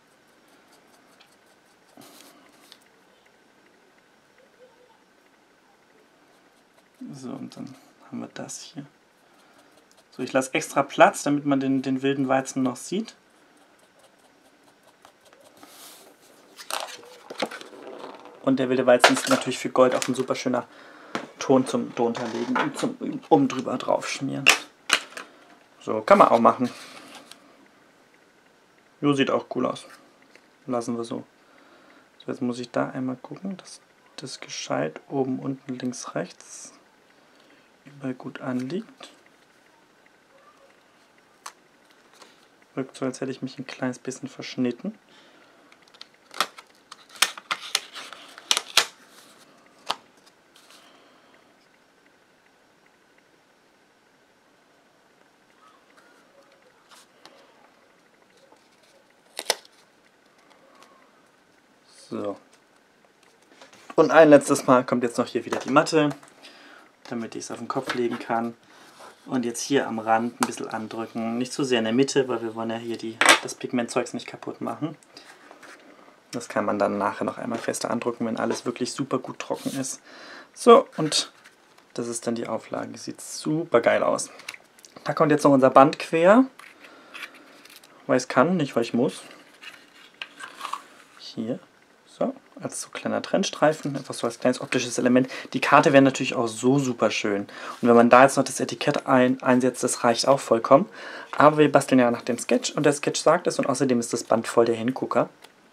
So, und dann haben wir das hier. So, ich lasse extra Platz, damit man den, den wilden Weizen noch sieht. Und der wilde Weizen ist natürlich für Gold auch ein super schöner Ton zum drunterlegen und zum oben drüber drauf schmieren. So, kann man auch machen. Jo, sieht auch cool aus. Lassen wir so. So, jetzt muss ich da einmal gucken, dass das gescheit oben, unten, links, rechts überall gut anliegt. Wirkt so, als hätte ich mich ein kleines bisschen verschnitten. So. Und ein letztes Mal kommt jetzt noch hier wieder die Matte, damit ich es auf den Kopf legen kann. Und jetzt hier am Rand ein bisschen andrücken. Nicht zu sehr in der Mitte, weil wir wollen ja hier die, das Pigmentzeugs nicht kaputt machen. Das kann man dann nachher noch einmal fester andrücken, wenn alles wirklich super gut trocken ist. So, und das ist dann die Auflage. Sieht super geil aus. Da kommt jetzt noch unser Band quer. Weil ich es kann, nicht weil ich muss. Hier. So, als so kleiner Trennstreifen, einfach so als kleines optisches Element. Die Karte wäre natürlich auch so super schön. Und wenn man da jetzt noch das Etikett ein, einsetzt, das reicht auch vollkommen. Aber wir basteln ja nach dem Sketch und der Sketch sagt es und außerdem ist das Band voll der Hingucker.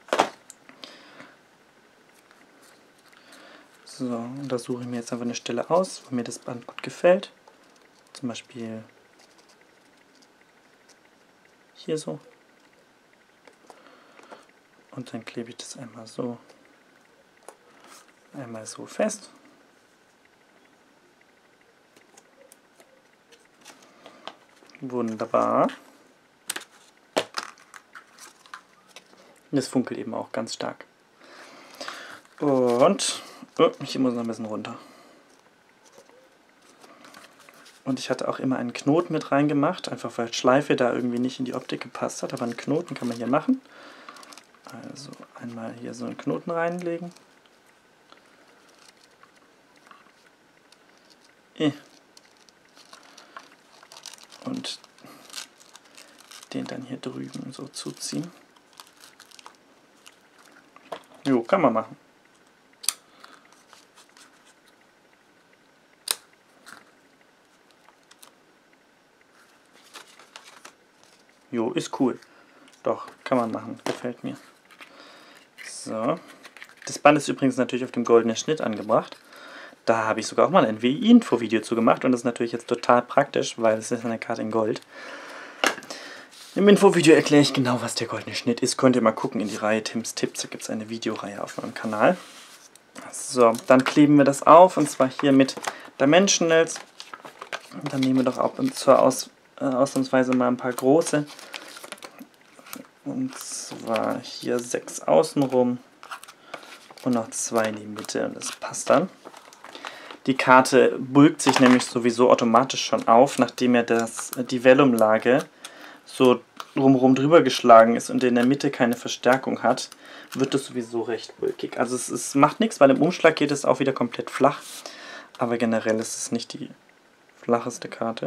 So, und da suche ich mir jetzt einfach eine Stelle aus, wo mir das Band gut gefällt. Zum Beispiel hier so. Und dann klebe ich das einmal so, einmal so fest. Wunderbar. Das funkelt eben auch ganz stark. Und oh, hier muss noch ein bisschen runter. Und ich hatte auch immer einen Knoten mit reingemacht, einfach weil Schleife da irgendwie nicht in die Optik gepasst hat. Aber einen Knoten kann man hier machen. Also einmal hier so einen Knoten reinlegen. Und den dann hier drüben so zuziehen. Jo, kann man machen. Jo, ist cool. Doch, kann man machen. Gefällt mir. So. Das Band ist übrigens natürlich auf dem goldenen Schnitt angebracht. Da habe ich sogar auch mal ein N W I-Info-Video zu gemacht und das ist natürlich jetzt total praktisch, weil es ist eine Karte in Gold. Im Infovideo erkläre ich genau, was der goldene Schnitt ist. Könnt ihr mal gucken in die Reihe Tims Tipps, da gibt es eine Videoreihe auf meinem Kanal. So, dann kleben wir das auf und zwar hier mit Dimensionals. Und dann nehmen wir doch auch zur Aus, äh, ausnahmsweise mal ein paar große. Und zwar hier sechs außenrum und noch zwei in die Mitte und das passt dann. Die Karte bulkt sich nämlich sowieso automatisch schon auf, nachdem ja das, die Vellumlage so drumherum drüber geschlagen ist und in der Mitte keine Verstärkung hat, wird es sowieso recht bulkig. Also es, es macht nichts, weil im Umschlag geht es auch wieder komplett flach, aber generell ist es nicht die flacheste Karte.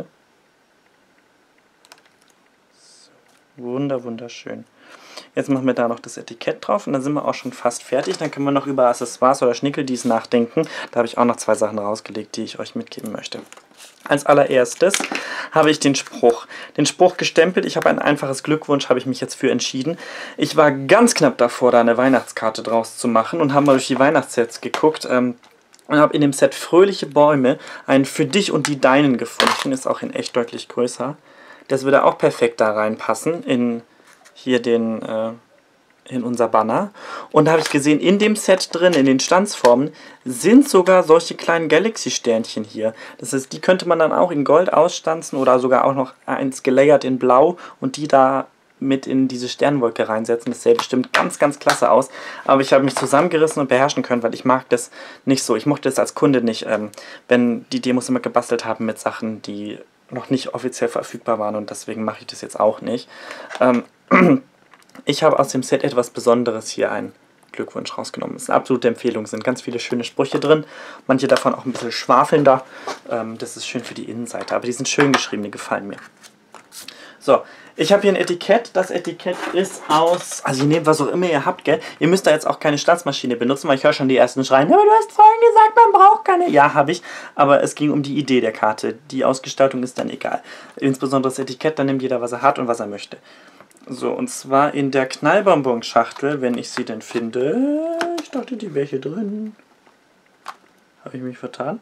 So, wunder, wunderschön. Jetzt machen wir da noch das Etikett drauf und dann sind wir auch schon fast fertig. Dann können wir noch über Accessoires oder Schnickeldies nachdenken. Da habe ich auch noch zwei Sachen rausgelegt, die ich euch mitgeben möchte. Als allererstes habe ich den Spruch. Den Spruch gestempelt. Ich habe ein einfaches Glückwunsch, habe ich mich jetzt für entschieden. Ich war ganz knapp davor, da eine Weihnachtskarte draus zu machen und habe mal durch die Weihnachtssets geguckt. Ähm, und habe in dem Set Fröhliche Bäume einen Für dich und die Deinen gefunden. Ist auch in echt deutlich größer. Das würde auch perfekt da reinpassen in hier den, äh, in unser Banner. Und da habe ich gesehen, in dem Set drin, in den Stanzformen, sind sogar solche kleinen Galaxy-Sternchen hier. Das heißt, die könnte man dann auch in Gold ausstanzen oder sogar auch noch eins gelayert in Blau und die da mit in diese Sternwolke reinsetzen. Das sähe bestimmt ganz, ganz klasse aus. Aber ich habe mich zusammengerissen und beherrschen können, weil ich mag das nicht so. Ich mochte das als Kunde nicht, ähm, wenn die Demos immer gebastelt haben mit Sachen, die noch nicht offiziell verfügbar waren und deswegen mache ich das jetzt auch nicht. Ähm, Ich habe aus dem Set etwas Besonderes hier einen Glückwunsch rausgenommen. Das ist eine absolute Empfehlung. Es sind ganz viele schöne Sprüche drin. Manche davon auch ein bisschen schwafelnder. Ähm, das ist schön für die Innenseite. Aber die sind schön geschrieben, die gefallen mir. So, ich habe hier ein Etikett. Das Etikett ist aus... Also ihr nehmt was auch immer ihr habt, gell? Ihr müsst da jetzt auch keine Stanzmaschine benutzen, weil ich höre schon die ersten schreien. Aber du hast vorhin gesagt, man braucht keine... Ja, habe ich. Aber es ging um die Idee der Karte. Die Ausgestaltung ist dann egal. Insbesondere das Etikett, dann nimmt jeder, was er hat und was er möchte. So, und zwar in der Knallbonbon-Schachtel, wenn ich sie denn finde. Ich dachte, die wäre hier drin. Habe ich mich vertan?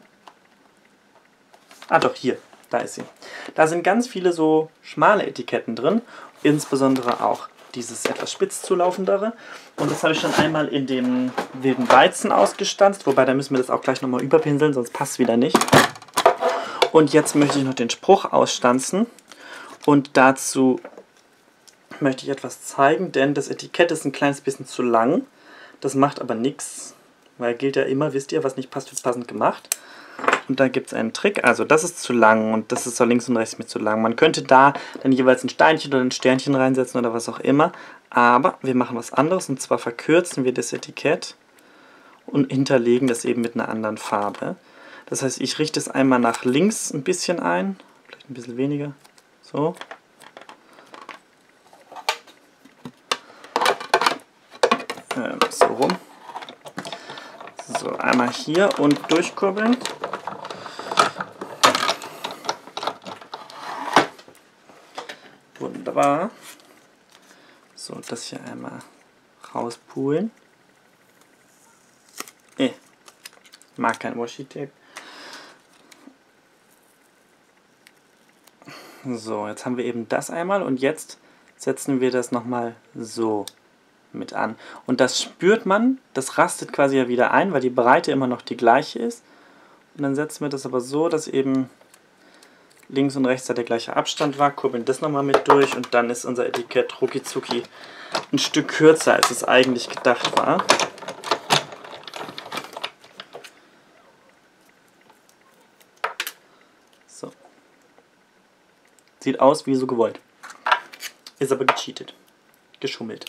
Ah, doch, hier. Da ist sie. Da sind ganz viele so schmale Etiketten drin. Insbesondere auch dieses etwas spitz zulaufendere. Und das habe ich schon einmal in dem wilden Weizen ausgestanzt. Wobei, da müssen wir das auch gleich nochmal überpinseln, sonst passt es wieder nicht. Und jetzt möchte ich noch den Spruch ausstanzen. Und dazu möchte ich etwas zeigen, denn das Etikett ist ein kleines bisschen zu lang. Das macht aber nichts, weil gilt ja immer, wisst ihr, was nicht passt, wird passend gemacht. Und da gibt es einen Trick, also das ist zu lang und das ist so links und rechts mit zu lang. Man könnte da dann jeweils ein Steinchen oder ein Sternchen reinsetzen oder was auch immer. Aber wir machen was anderes, und zwar verkürzen wir das Etikett und hinterlegen das eben mit einer anderen Farbe. Das heißt, ich richte es einmal nach links ein bisschen ein, vielleicht ein bisschen weniger, so. Ähm, so rum. So, einmal hier und durchkurbeln. Wunderbar. So, das hier einmal rauspulen. Eh, mag kein Washi-Tape. So, jetzt haben wir eben das einmal und jetzt setzen wir das nochmal so mit an. Und das spürt man, das rastet quasi ja wieder ein, weil die Breite immer noch die gleiche ist. Und dann setzen wir das aber so, dass eben links und rechts da der gleiche Abstand war, kurbeln das nochmal mit durch und dann ist unser Etikett rucki-zucki ein Stück kürzer, als es eigentlich gedacht war. So. Sieht aus wie so gewollt. Ist aber gecheatet. Geschummelt.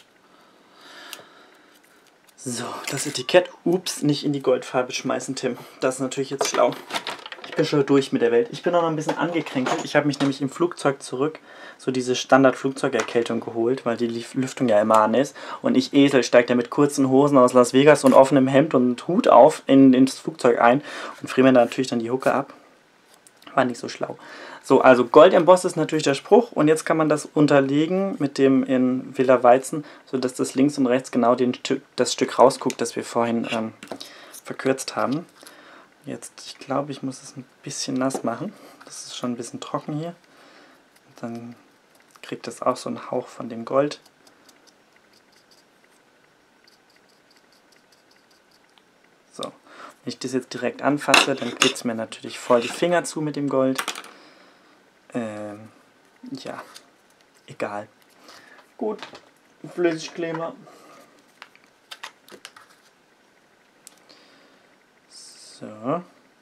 So, das Etikett, ups, nicht in die Goldfarbe schmeißen, Tim. Das ist natürlich jetzt schlau. Ich bin schon durch mit der Welt. Ich bin auch noch ein bisschen angekränkelt. Ich habe mich nämlich im Flugzeug zurück so diese Standard-Flugzeugerkältung geholt, weil die Lüftung ja immer an ist. Und ich Esel steigt ja mit kurzen Hosen aus Las Vegas und offenem Hemd und Hut auf in, in das Flugzeug ein und friere mir da natürlich dann die Hucke ab. War nicht so schlau. So, also Gold embossed ist natürlich der Spruch und jetzt kann man das unterlegen mit dem in Villa Weizen, sodass das links und rechts genau den Stück, das Stück rausguckt, das wir vorhin ähm, verkürzt haben. Jetzt, ich glaube, ich muss es ein bisschen nass machen. Das ist schon ein bisschen trocken hier. Und dann kriegt das auch so einen Hauch von dem Gold. So, wenn ich das jetzt direkt anfasse, dann geht es mir natürlich voll die Finger zu mit dem Gold. Ähm, ja, egal. Gut, Flüssigkleber. So.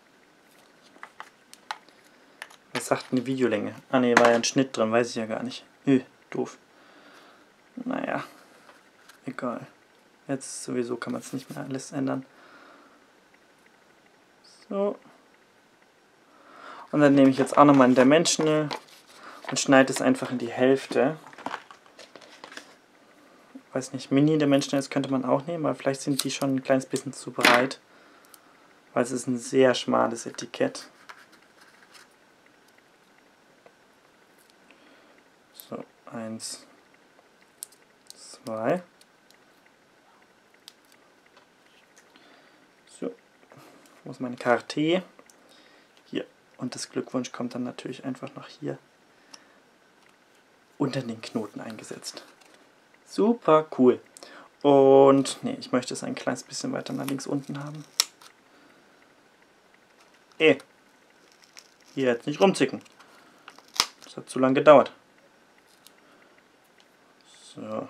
Was sagt denn die Videolänge? Ah ne, war ja ein Schnitt drin, weiß ich ja gar nicht. Üh, doof. Naja, egal. Jetzt sowieso kann man es nicht mehr alles ändern. So. Und dann nehme ich jetzt auch nochmal ein Dimensional und schneide es einfach in die Hälfte. Weiß nicht, Mini-Dimensionals könnte man auch nehmen, aber vielleicht sind die schon ein kleines bisschen zu breit. Weil es ist ein sehr schmales Etikett. So, eins, zwei. So, wo ist meine Karte? Hier. Und das Glückwunsch kommt dann natürlich einfach noch hier unter den Knoten eingesetzt. Super cool. Und nee, ich möchte es ein kleines bisschen weiter nach links unten haben. Eh. Hier jetzt nicht rumzicken. Das hat zu lange gedauert. So.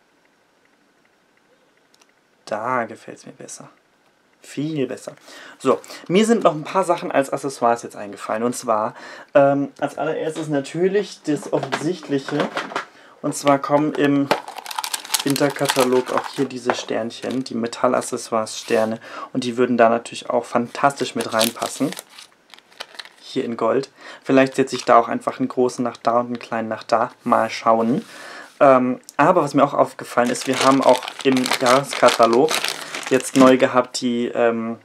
Da gefällt es mir besser. Viel besser. So, mir sind noch ein paar Sachen als Accessoires jetzt eingefallen. Und zwar, ähm, als allererstes natürlich das Offensichtliche. Und zwar kommen im Winterkatalog auch hier diese Sternchen, die Metallaccessoires-Sterne. Und die würden da natürlich auch fantastisch mit reinpassen. Hier in Gold. Vielleicht setze ich da auch einfach einen großen nach da und einen kleinen nach da. Mal schauen. Ähm, aber was mir auch aufgefallen ist, wir haben auch im Jahreskatalog jetzt neu gehabt die ähm,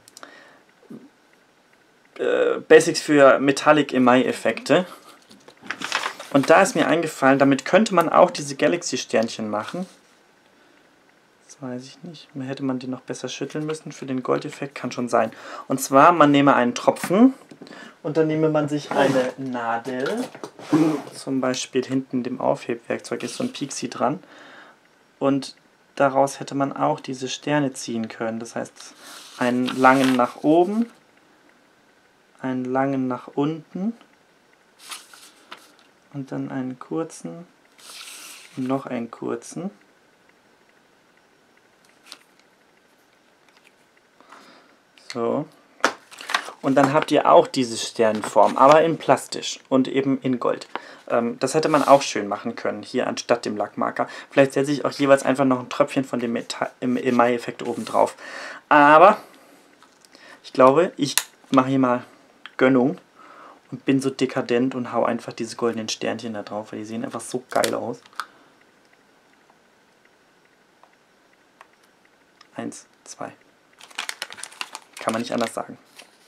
äh, Basics für Metallic Emaille-Effekte. Und da ist mir eingefallen, damit könnte man auch diese Galaxy-Sternchen machen. Das weiß ich nicht. Hätte man die noch besser schütteln müssen für den Goldeffekt? Kann schon sein. Und zwar, man nehme einen Tropfen und dann nehme man sich eine Nadel. Zum Beispiel hinten in dem Aufhebwerkzeug ist so ein Pixie dran. Und daraus hätte man auch diese Sterne ziehen können. Das heißt, einen langen nach oben, einen langen nach unten und dann einen kurzen und noch einen kurzen. So. Und dann habt ihr auch diese Sternenform, aber in Plastisch und eben in Gold. Ähm, das hätte man auch schön machen können, hier anstatt dem Lackmarker. Vielleicht setze ich auch jeweils einfach noch ein Tröpfchen von dem Emaille-Effekt oben drauf. Aber ich glaube, ich mache hier mal Gönnung und bin so dekadent und hau einfach diese goldenen Sternchen da drauf, weil die sehen einfach so geil aus. Eins, zwei. Kann man nicht anders sagen.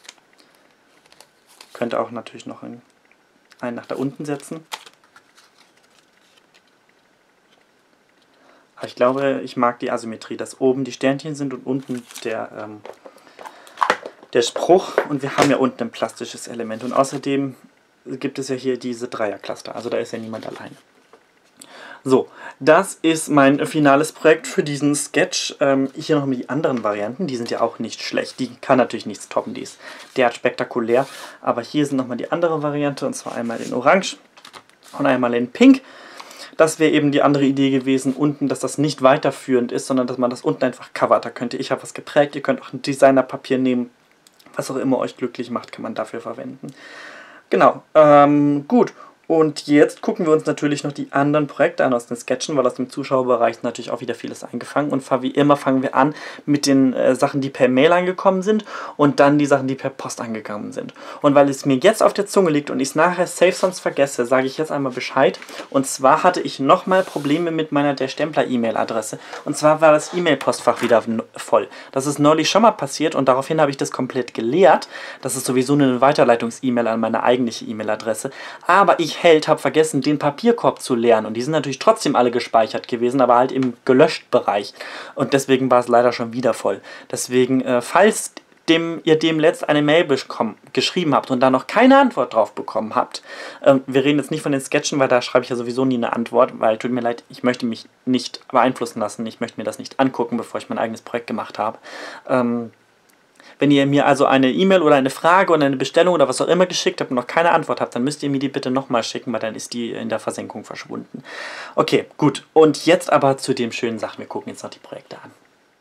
Könnte auch natürlich noch einen, einen nach da unten setzen. Aber ich glaube, ich mag die Asymmetrie, dass oben die Sternchen sind und unten der, ähm, der Spruch. Und wir haben ja unten ein plastisches Element. Und außerdem gibt es ja hier diese Dreiercluster. Also da ist ja niemand alleine. So, das ist mein finales Projekt für diesen Sketch. Ähm, hier noch die anderen Varianten, die sind ja auch nicht schlecht. Die kann natürlich nichts toppen, die ist derart spektakulär. Aber hier sind nochmal die andere Variante, und zwar einmal in Orange und einmal in Pink. Das wäre eben die andere Idee gewesen, unten, dass das nicht weiterführend ist, sondern dass man das unten einfach covert. Da könnt ihr, ich habe was geprägt, ihr könnt auch ein Designerpapier nehmen. Was auch immer euch glücklich macht, kann man dafür verwenden. Genau, ähm, gut. Und jetzt gucken wir uns natürlich noch die anderen Projekte an aus den Sketchen, weil aus dem Zuschauerbereich ist natürlich auch wieder vieles eingefangen. Und wie immer fangen wir an mit den äh, Sachen, die per Mail angekommen sind und dann die Sachen, die per Post angekommen sind. Und weil es mir jetzt auf der Zunge liegt und ich es nachher safe sonst vergesse, sage ich jetzt einmal Bescheid. Und zwar hatte ich nochmal Probleme mit meiner der Stempler-E-Mail-Adresse. Und zwar war das E-Mail-Postfach wieder voll. Das ist neulich schon mal passiert und daraufhin habe ich das komplett geleert. Das ist sowieso eine Weiterleitungs-E-Mail an meine eigentliche E-Mail-Adresse. Aber ich hält, habe vergessen, den Papierkorb zu leeren. Und die sind natürlich trotzdem alle gespeichert gewesen, aber halt im gelöscht Bereich. Und deswegen war es leider schon wieder voll. Deswegen, äh, falls dem, ihr dem letzt eine Mail geschrieben habt und da noch keine Antwort drauf bekommen habt, äh, wir reden jetzt nicht von den Sketchen, weil da schreibe ich ja sowieso nie eine Antwort, weil, tut mir leid, ich möchte mich nicht beeinflussen lassen. Ich möchte mir das nicht angucken, bevor ich mein eigenes Projekt gemacht habe. Ähm, Wenn ihr mir also eine E-Mail oder eine Frage oder eine Bestellung oder was auch immer geschickt habt und noch keine Antwort habt, dann müsst ihr mir die bitte nochmal schicken, weil dann ist die in der Versenkung verschwunden. Okay, gut. Und jetzt aber zu den schönen Sachen. Wir gucken jetzt noch die Projekte an.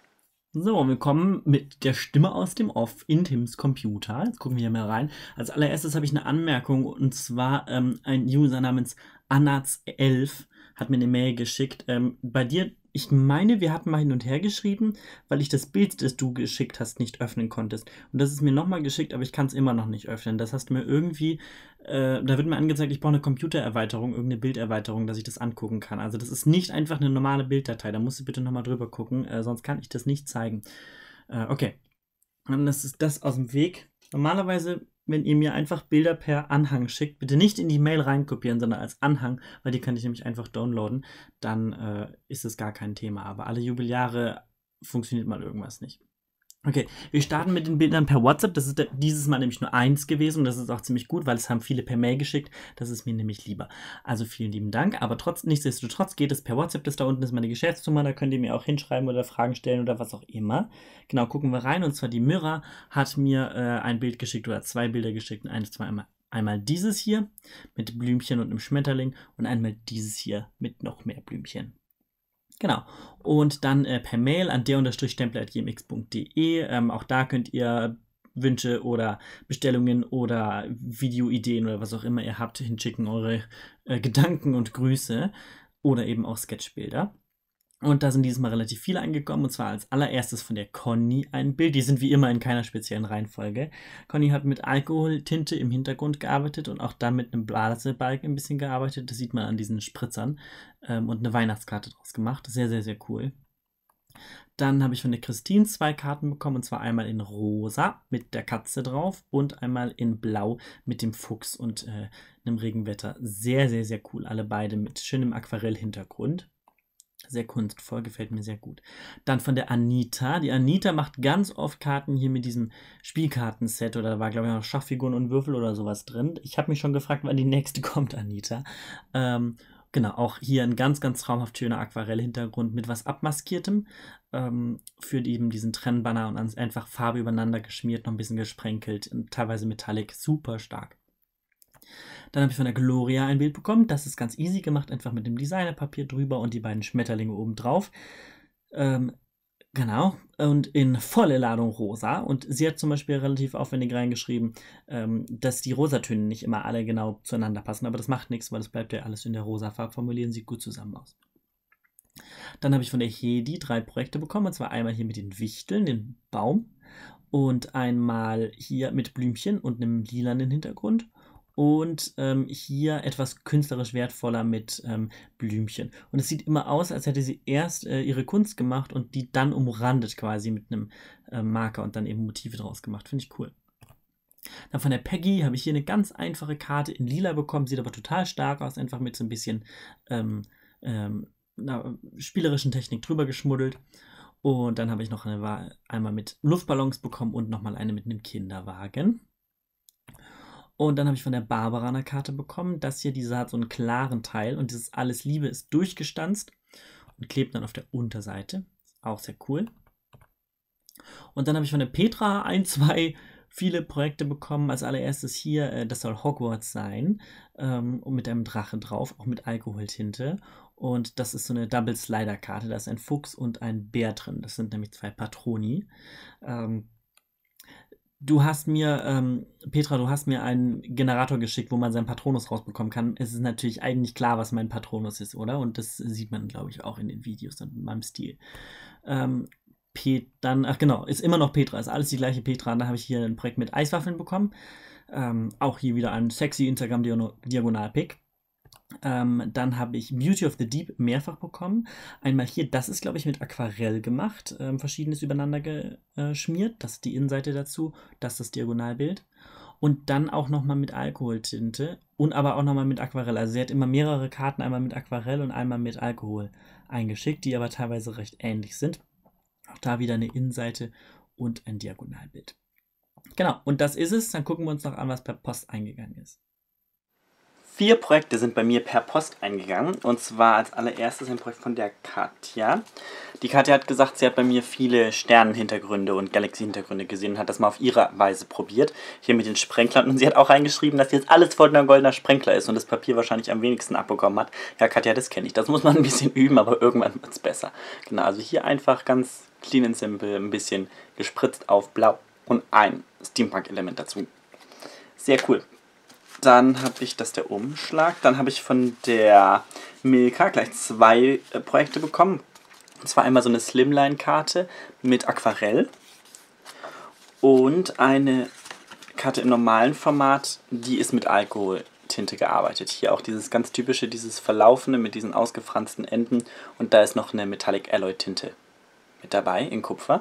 So, wir kommen mit der Stimme aus dem Off in Tims Computer. Jetzt gucken wir hier mal rein. Als allererstes habe ich eine Anmerkung, und zwar ähm, ein User namens Anaz elf hat mir eine Mail geschickt. Ähm, bei dir, ich meine, wir hatten mal hin und her geschrieben, weil ich das Bild, das du geschickt hast, nicht öffnen konntest. Und das ist mir nochmal geschickt, aber ich kann es immer noch nicht öffnen. Das hast du mir irgendwie, äh, da wird mir angezeigt, ich brauche eine Computererweiterung, irgendeine Bilderweiterung, dass ich das angucken kann. Also das ist nicht einfach eine normale Bilddatei. Da musst du bitte nochmal drüber gucken, äh, sonst kann ich das nicht zeigen. Äh, okay, und das ist das aus dem Weg. Normalerweise, wenn ihr mir einfach Bilder per Anhang schickt, bitte nicht in die Mail reinkopieren, sondern als Anhang, weil die kann ich nämlich einfach downloaden, dann äh, ist es gar kein Thema. Aber alle Jubeljahre funktioniert mal irgendwas nicht. Okay, wir starten mit den Bildern per WhatsApp. Das ist dieses Mal nämlich nur eins gewesen und das ist auch ziemlich gut, weil es haben viele per Mail geschickt. Das ist mir nämlich lieber. Also vielen lieben Dank, aber trotz, nichtsdestotrotz geht es per WhatsApp. Das da unten ist meine Geschäftsnummer, da könnt ihr mir auch hinschreiben oder Fragen stellen oder was auch immer. Genau, gucken wir rein, und zwar die Mira hat mir äh, ein Bild geschickt oder zwei Bilder geschickt. Eines, zwei, einmal. Einmal dieses hier mit Blümchen und einem Schmetterling und einmal dieses hier mit noch mehr Blümchen. Genau. Und dann äh, per Mail an der stempler at gmx punkt de. Ähm, auch da könnt ihr Wünsche oder Bestellungen oder Videoideen oder was auch immer ihr habt hinschicken, eure äh, Gedanken und Grüße oder eben auch Sketchbilder. Und da sind dieses Mal relativ viele eingekommen, und zwar als allererstes von der Conny ein Bild. Die sind wie immer in keiner speziellen Reihenfolge. Conny hat mit Alkoholtinte im Hintergrund gearbeitet und auch dann mit einem Blasebalg ein bisschen gearbeitet. Das sieht man an diesen Spritzern. Ähm, und eine Weihnachtskarte draus gemacht. Sehr, sehr, sehr cool. Dann habe ich von der Christine zwei Karten bekommen, und zwar einmal in rosa mit der Katze drauf und einmal in blau mit dem Fuchs und äh, einem Regenwetter. Sehr, sehr, sehr cool. Alle beide mit schönem Aquarellhintergrund. Sehr kunstvoll, gefällt mir sehr gut. Dann von der Anita. Die Anita macht ganz oft Karten hier mit diesem Spielkartenset, oder da war, glaube ich, noch Schachfiguren und Würfel oder sowas drin. Ich habe mich schon gefragt, wann die nächste kommt, Anita. Ähm, genau, auch hier ein ganz, ganz traumhaft schöner Aquarellhintergrund mit was Abmaskiertem. Ähm, für eben diesen Trennbanner und einfach Farbe übereinander geschmiert, noch ein bisschen gesprenkelt, teilweise Metallic, super stark. Dann habe ich von der Gloria ein Bild bekommen. Das ist ganz easy gemacht, einfach mit dem Designerpapier drüber und die beiden Schmetterlinge oben drauf. Ähm, Genau, und in volle Ladung rosa. Und sie hat zum Beispiel relativ aufwendig reingeschrieben, ähm, dass die Rosatöne nicht immer alle genau zueinander passen. Aber das macht nichts, weil das bleibt ja alles in der rosa Farbformulierung, sieht gut zusammen aus. Dann habe ich von der Hedi drei Projekte bekommen. Und zwar einmal hier mit den Wichteln, den Baum. Und einmal hier mit Blümchen und einem lilanen Hintergrund. Und ähm, hier etwas künstlerisch wertvoller mit ähm, Blümchen. Und es sieht immer aus, als hätte sie erst äh, ihre Kunst gemacht und die dann umrandet quasi mit einem äh, Marker und dann eben Motive draus gemacht. Finde ich cool. Dann von der Peggy habe ich hier eine ganz einfache Karte in lila bekommen. Sieht aber total stark aus, einfach mit so ein bisschen ähm, ähm, einer spielerischen Technik drüber geschmuddelt. Und dann habe ich noch eine, einmal mit Luftballons bekommen und nochmal eine mit einem Kinderwagen. Und dann habe ich von der Barbara eine Karte bekommen. Das hier, diese hat so einen klaren Teil und dieses Alles Liebe ist durchgestanzt und klebt dann auf der Unterseite. Auch sehr cool. Und dann habe ich von der Petra ein, zwei viele Projekte bekommen. Als allererstes hier, äh, das soll Hogwarts sein. Ähm, und mit einem Drache drauf, auch mit Alkoholtinte. Und das ist so eine Double Slider Karte. Da ist ein Fuchs und ein Bär drin. Das sind nämlich zwei Patroni. Ähm, Du hast mir, ähm, Petra, du hast mir einen Generator geschickt, wo man seinen Patronus rausbekommen kann. Es ist natürlich eigentlich klar, was mein Patronus ist, oder? Und das sieht man, glaube ich, auch in den Videos und in meinem Stil. Ähm, Pet dann, ach genau, ist immer noch Petra, ist alles die gleiche Petra. Und da habe ich hier ein Projekt mit Eiswaffeln bekommen. Ähm, auch hier wieder ein sexy Instagram-Diagonal-Pick. Ähm, dann habe ich Beauty of the Deep mehrfach bekommen. Einmal hier, das ist, glaube ich, mit Aquarell gemacht. Ähm, verschiedenes übereinander geschmiert. Das ist die Innenseite dazu. Das ist das Diagonalbild. Und dann auch nochmal mit Alkoholtinte. Und aber auch nochmal mit Aquarell. Also sie hat immer mehrere Karten, einmal mit Aquarell und einmal mit Alkohol eingeschickt, die aber teilweise recht ähnlich sind. Auch da wieder eine Innenseite und ein Diagonalbild. Genau, und das ist es. Dann gucken wir uns noch an, was per Post eingegangen ist. Vier Projekte sind bei mir per Post eingegangen. Und zwar als allererstes ein Projekt von der Katja. Die Katja hat gesagt, sie hat bei mir viele Sternenhintergründe und Galaxie-Hintergründe gesehen und hat das mal auf ihre Weise probiert. Hier mit den Sprenklern. Und sie hat auch reingeschrieben, dass jetzt alles voll ein goldener Sprenkler ist und das Papier wahrscheinlich am wenigsten abbekommen hat. Ja, Katja, das kenne ich. Das muss man ein bisschen üben, aber irgendwann wird es besser. Genau, also hier einfach ganz clean and simple, ein bisschen gespritzt auf blau und ein Steampunk-Element dazu. Sehr cool. Dann habe ich das der Umschlag. Dann habe ich von der Milka gleich zwei äh, Projekte bekommen. Und zwar einmal so eine Slimline-Karte mit Aquarell und eine Karte im normalen Format, die ist mit Alkoholtinte gearbeitet. Hier auch dieses ganz typische, dieses Verlaufende mit diesen ausgefransten Enden. Und da ist noch eine Metallic Alloy Tinte mit dabei in Kupfer.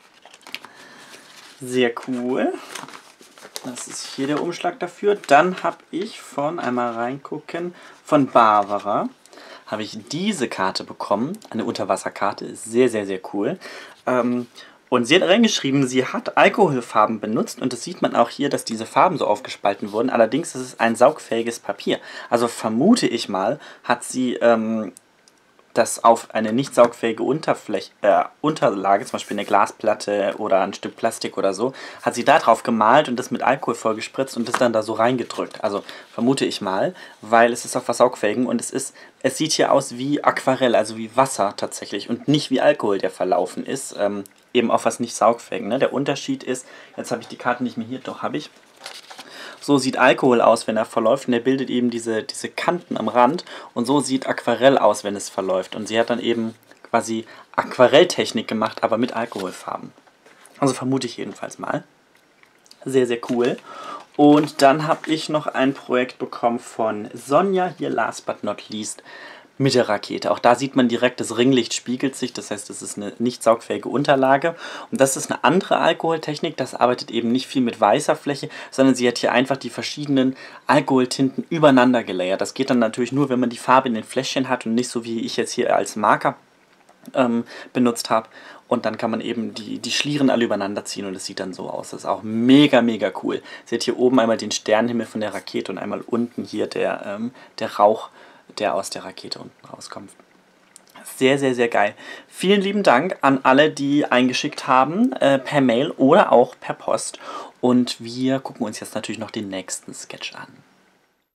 Sehr cool. Das ist hier der Umschlag dafür. Dann habe ich von, einmal reingucken, von Barbara habe ich diese Karte bekommen. Eine Unterwasserkarte. Ist sehr, sehr, sehr cool. Ähm, und sie hat reingeschrieben, sie hat Alkoholfarben benutzt. Und das sieht man auch hier, dass diese Farben so aufgespalten wurden. Allerdings ist es ein saugfähiges Papier. Also vermute ich mal, hat sie ähm, das auf eine nicht saugfähige Unterfläche, äh, Unterlage, zum Beispiel eine Glasplatte oder ein Stück Plastik oder so, hat sie da drauf gemalt und das mit Alkohol voll gespritzt und das dann da so reingedrückt. Also vermute ich mal, weil es ist auf was Saugfähigen und es ist, es sieht hier aus wie Aquarell, also wie Wasser tatsächlich und nicht wie Alkohol, der verlaufen ist. Ähm, eben auf was nicht saugfähigen. Ne? Der Unterschied ist, jetzt habe ich die Karte nicht mehr hier, doch habe ich. So sieht Alkohol aus, wenn er verläuft, und der bildet eben diese, diese Kanten am Rand. Und so sieht Aquarell aus, wenn es verläuft. Und sie hat dann eben quasi Aquarelltechnik gemacht, aber mit Alkoholfarben. Also vermute ich jedenfalls mal. Sehr, sehr cool. Und dann habe ich noch ein Projekt bekommen von Sonja, hier last but not least, mit der Rakete. Auch da sieht man direkt, das Ringlicht spiegelt sich, das heißt, es ist eine nicht saugfähige Unterlage. Und das ist eine andere Alkoholtechnik, das arbeitet eben nicht viel mit weißer Fläche, sondern sie hat hier einfach die verschiedenen Alkoholtinten übereinander gelayert. Das geht dann natürlich nur, wenn man die Farbe in den Fläschchen hat und nicht so, wie ich jetzt hier als Marker ähm, benutzt habe. Und dann kann man eben die, die Schlieren alle übereinander ziehen und es sieht dann so aus. Das ist auch mega, mega cool. Sie hat hier oben einmal den Sternenhimmel von der Rakete und einmal unten hier der, ähm, der Rauch, der aus der Rakete unten rauskommt. Sehr, sehr, sehr geil. Vielen lieben Dank an alle, die eingeschickt haben, äh, per Mail oder auch per Post. Und wir gucken uns jetzt natürlich noch den nächsten Sketch an.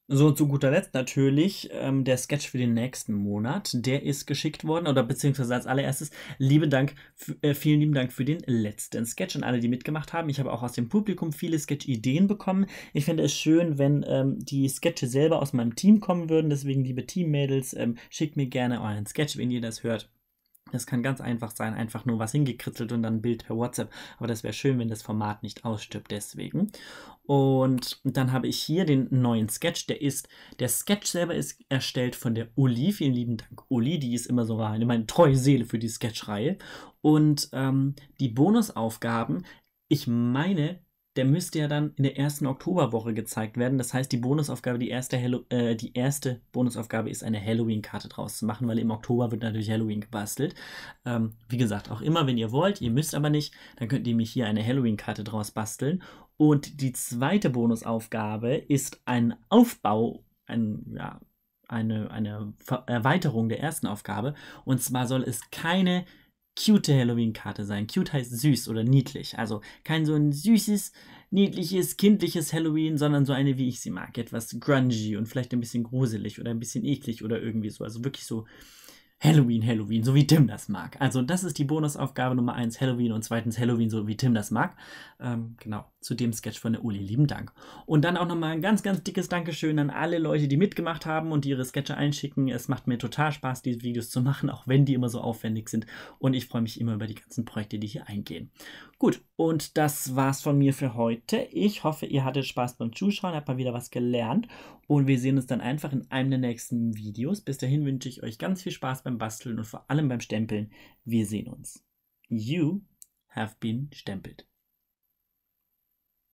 So, zu guter Letzt natürlich ähm, der Sketch für den nächsten Monat. Der ist geschickt worden, oder beziehungsweise als allererstes, liebe Dank, äh, vielen lieben Dank für den letzten Sketch und alle, die mitgemacht haben. Ich habe auch aus dem Publikum viele Sketch-Ideen bekommen. Ich finde es schön, wenn ähm, die Sketche selber aus meinem Team kommen würden. Deswegen, liebe Teammädels, ähm, schickt mir gerne euren Sketch, wenn ihr das hört. Das kann ganz einfach sein, einfach nur was hingekritzelt und dann ein Bild per WhatsApp. Aber das wäre schön, wenn das Format nicht ausstirbt, deswegen. Und dann habe ich hier den neuen Sketch. Der ist, der Sketch selber ist erstellt von der Uli. Vielen lieben Dank, Uli. Die ist immer so eine, meine treue Seele für die Sketchreihe. Und ähm, die Bonusaufgaben, ich meine, der müsste ja dann in der ersten Oktoberwoche gezeigt werden. Das heißt, die Bonusaufgabe, die erste, Hallo äh, die erste Bonusaufgabe ist, eine Halloween-Karte draus zu machen, weil im Oktober wird natürlich Halloween gebastelt. Ähm, wie gesagt, auch immer, wenn ihr wollt, ihr müsst aber nicht, dann könnt ihr mich hier eine Halloween-Karte draus basteln. Und die zweite Bonusaufgabe ist ein Aufbau, ein, ja, eine, eine Erweiterung der ersten Aufgabe. Und zwar soll es keine cute Halloween-Karte sein. Cute heißt süß oder niedlich. Also kein so ein süßes, niedliches, kindliches Halloween, sondern so eine, wie ich sie mag. Etwas grungy und vielleicht ein bisschen gruselig oder ein bisschen eklig oder irgendwie so. Also wirklich so Halloween, Halloween, so wie Tim das mag. Also das ist die Bonusaufgabe Nummer eins, Halloween, und zweitens Halloween, so wie Tim das mag. Ähm, genau, zu dem Sketch von der Uli. Lieben Dank. Und dann auch nochmal ein ganz, ganz dickes Dankeschön an alle Leute, die mitgemacht haben und die ihre Sketche einschicken. Es macht mir total Spaß, diese Videos zu machen, auch wenn die immer so aufwendig sind. Und ich freue mich immer über die ganzen Projekte, die hier eingehen. Gut, und das war's von mir für heute. Ich hoffe, ihr hattet Spaß beim Zuschauen, habt mal wieder was gelernt. Und wir sehen uns dann einfach in einem der nächsten Videos. Bis dahin wünsche ich euch ganz viel Spaß beim Basteln und vor allem beim Stempeln. Wir sehen uns. You have been stempelt.